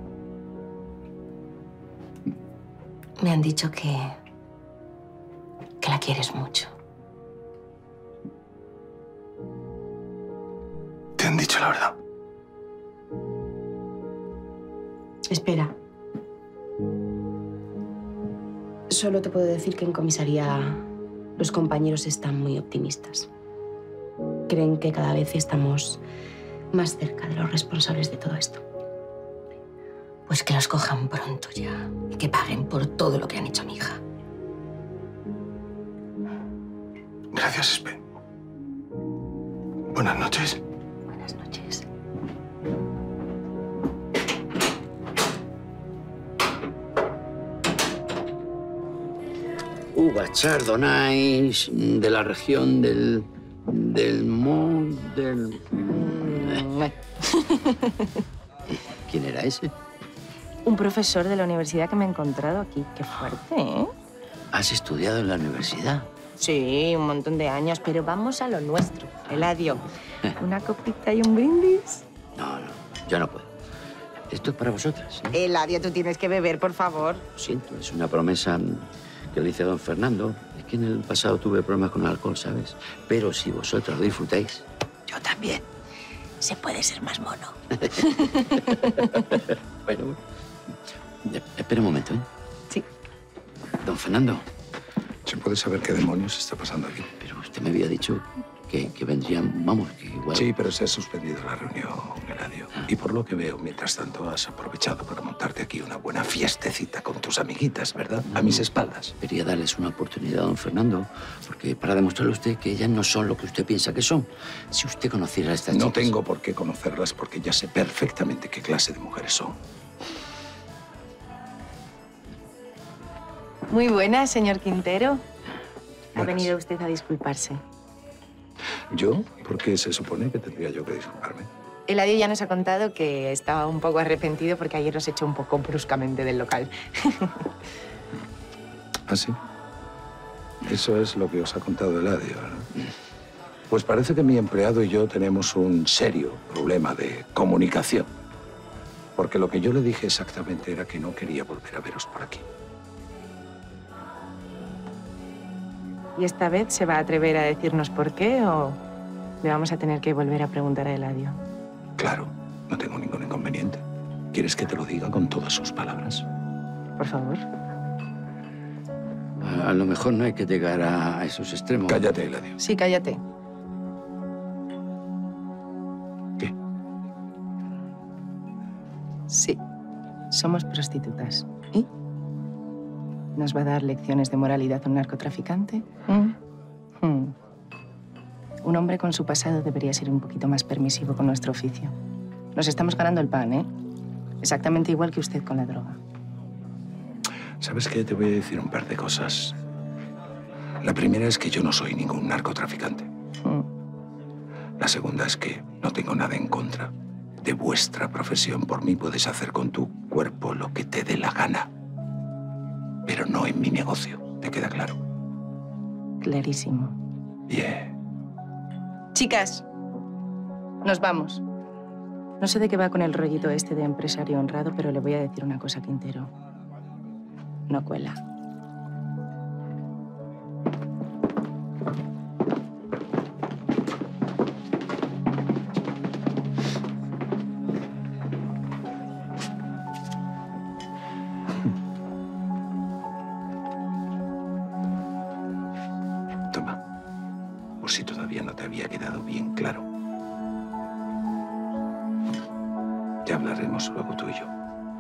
me han dicho que... que la quieres mucho. Te han dicho la verdad. Espera. Solo te puedo decir que en comisaría los compañeros están muy optimistas. Creen que cada vez estamos más cerca de los responsables de todo esto. Pues que los cojan pronto ya y que paguen por todo lo que han hecho a mi hija. Gracias, Espe. Buenas noches. Buenas noches. Uvas chardonnays de la región del... del Mont del... ¿Quién era ese? Un profesor de la universidad que me he encontrado aquí. Qué fuerte, ¿eh? ¿Has estudiado en la universidad? Sí, un montón de años, pero vamos a lo nuestro. Eladio, ¿una copita y un brindis? No, no, yo no puedo. Esto es para vosotras. ¿eh? Eladio, tú tienes que beber, por favor. Lo siento, es una promesa que le hice a don Fernando. Es que en el pasado tuve problemas con el alcohol, ¿sabes? Pero si vosotras lo disfrutáis, yo también. Se puede ser más mono. Bueno, espera un momento, ¿eh? Sí. Don Fernando. ¿Se puede saber qué demonios está pasando aquí? Pero usted me había dicho que, que vendrían, vamos, que igual... Sí, pero se ha suspendido la reunión, Eladio. Y por lo que veo, mientras tanto, has aprovechado para montarte aquí una buena fiestecita con tus amiguitas, ¿verdad? A mis espaldas. Quería darles una oportunidad a don Fernando, porque para demostrarle a usted que ellas no son lo que usted piensa que son. Si usted conociera a estas No chicas... tengo por qué conocerlas porque ya sé perfectamente qué clase de mujeres son. Muy buena, señor Quintero. Ha Buenas. venido usted a disculparse. ¿Yo? ¿Por qué se supone que tendría yo que disculparme? Eladio ya nos ha contado que estaba un poco arrepentido porque ayer nos echó un poco bruscamente del local. ¿Ah, sí? Eso es lo que os ha contado Eladio, ¿no? Pues parece que mi empleado y yo tenemos un serio problema de comunicación. Porque lo que yo le dije exactamente era que no quería volver a veros por aquí. ¿Y esta vez se va a atrever a decirnos por qué o le vamos a tener que volver a preguntar a Eladio? Claro, no tengo ningún inconveniente. ¿Quieres que te lo diga con todas sus palabras? Por favor. A, a lo mejor no hay que llegar a, a esos extremos. Cállate, Eladio. Sí, cállate. ¿Qué? Sí, somos prostitutas. ¿Y? ¿Nos va a dar lecciones de moralidad un narcotraficante? ¿Mm? Mm. Un hombre con su pasado debería ser un poquito más permisivo con nuestro oficio. Nos estamos ganando el pan, ¿eh? Exactamente igual que usted con la droga. ¿Sabes qué? Te voy a decir un par de cosas. La primera es que yo no soy ningún narcotraficante. Mm. La segunda es que no tengo nada en contra de vuestra profesión. Por mí puedes hacer con tu cuerpo lo que te dé la gana. Pero no en mi negocio. ¿Te queda claro? Clarísimo. Bien. Chicas, nos vamos. No sé de qué va con el rollito este de empresario honrado, pero le voy a decir una cosa, Quintero. No cuela. Toma. Por si todavía no te había quedado bien claro. Ya hablaremos luego tú y yo.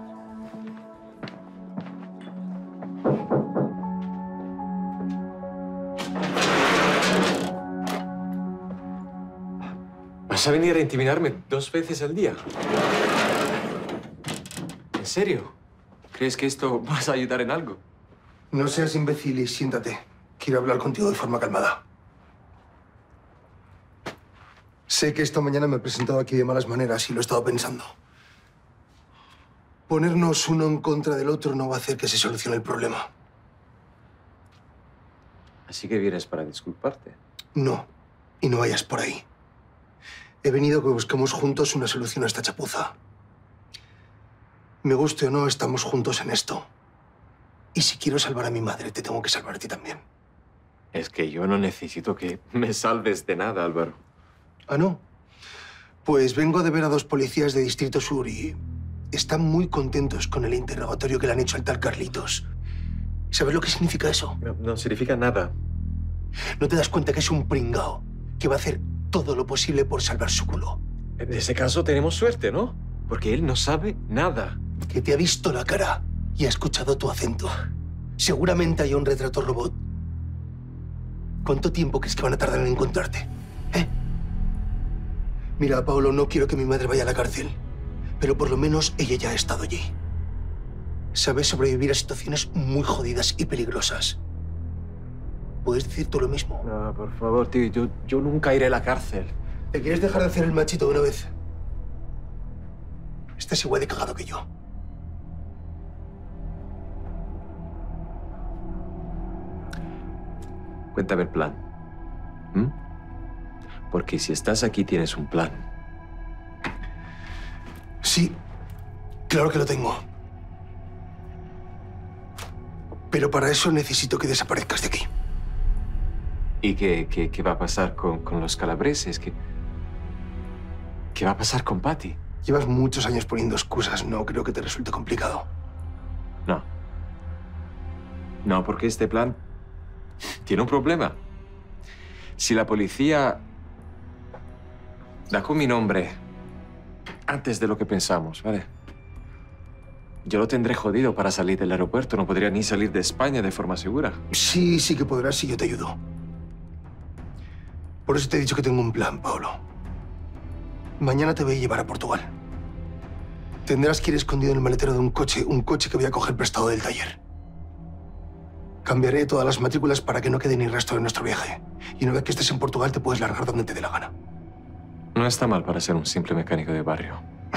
¿Vas a venir a intimidarme dos veces al día? ¿En serio? ¿Crees que esto vas a ayudar en algo? No seas imbécil y siéntate. Quiero hablar contigo de forma calmada. Sé que esta mañana me he presentado aquí de malas maneras y lo he estado pensando. Ponernos uno en contra del otro no va a hacer que se solucione el problema. Así que vienes para disculparte. No, y no vayas por ahí. He venido a que busquemos juntos una solución a esta chapuza. Me guste o no, estamos juntos en esto. Y si quiero salvar a mi madre, te tengo que salvar a ti también. Es que yo no necesito que me salves de nada, Álvaro. ¿Ah, no? Pues vengo de ver a dos policías de Distrito Sur y están muy contentos con el interrogatorio que le han hecho al tal Carlitos. ¿Sabes lo que significa eso? No, no significa nada. ¿No te das cuenta que es un pringao que va a hacer todo lo posible por salvar su culo? En ese caso tenemos suerte, ¿no? Porque él no sabe nada. Que te ha visto la cara y ha escuchado tu acento. Seguramente hay un retrato robot. ¿Cuánto tiempo crees que van a tardar en encontrarte? ¿Eh? Mira, Paulo, no quiero que mi madre vaya a la cárcel, pero por lo menos ella ya ha estado allí. Sabe sobrevivir a situaciones muy jodidas y peligrosas. ¿Puedes decir tú lo mismo? No, por favor, tío, yo, yo nunca iré a la cárcel. ¿Te quieres dejar de hacer el machito de una vez? Estás igual de cagado que yo. Cuéntame el plan. ¿Mm? Porque si estás aquí tienes un plan. Sí, claro que lo tengo. Pero para eso necesito que desaparezcas de aquí. ¿Y qué, qué, qué va a pasar con, con los calabreses? ¿Qué, ¿Qué va a pasar con Patty? Llevas muchos años poniendo excusas. No creo que te resulte complicado. No. No, porque este plan tiene un problema. Si la policía da con mi nombre antes de lo que pensamos, ¿vale? Yo lo tendré jodido para salir del aeropuerto. No podría ni salir de España de forma segura. Sí, sí que podrás si yo te ayudo. Por eso te he dicho que tengo un plan, Paulo. Mañana te voy a llevar a Portugal. Tendrás que ir escondido en el maletero de un coche, un coche que voy a coger prestado del taller. Cambiaré todas las matrículas para que no quede ni rastro de nuestro viaje. Y una vez que estés en Portugal te puedes largar donde te dé la gana. No está mal para ser un simple mecánico de barrio.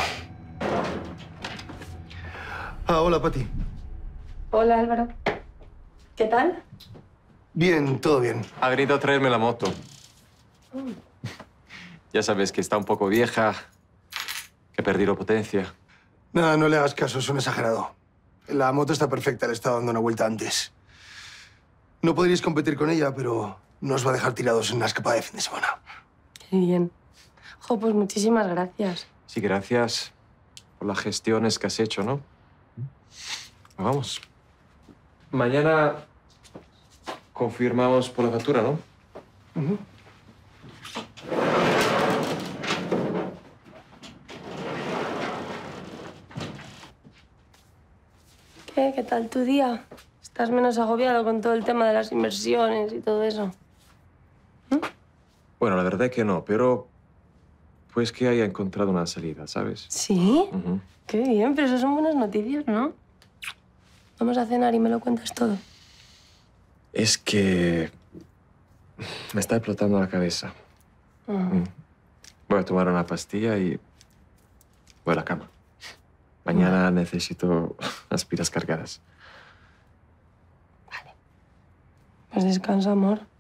Ah, hola, Patty. Hola, Álvaro. ¿Qué tal? Bien, todo bien. Ha venido a traerme la moto. Ya sabes que está un poco vieja, que he perdido potencia. Nada, no le hagas caso, es un exagerado. La moto está perfecta, le he estado dando una vuelta antes. No podríais competir con ella, pero no os va a dejar tirados en una escapada de fin de semana. Qué bien. Jo, pues muchísimas gracias. Sí, gracias por las gestiones que has hecho, ¿no? Vamos. Mañana confirmamos por la factura, ¿no? Uh-huh. ¿Qué? ¿Qué tal tu día? ¿Estás menos agobiado con todo el tema de las inversiones y todo eso? Bueno, la verdad es que no, pero Pues que haya encontrado una salida, ¿sabes? ¿Sí? Ujú. Qué bien, pero eso son buenas noticias, ¿no? Vamos a cenar y me lo cuentas todo. Es que me está explotando la cabeza. Ah. Mm. Voy a tomar una pastilla y voy a la cama. Mañana necesito las pilas cargadas. Pues descansa, amor.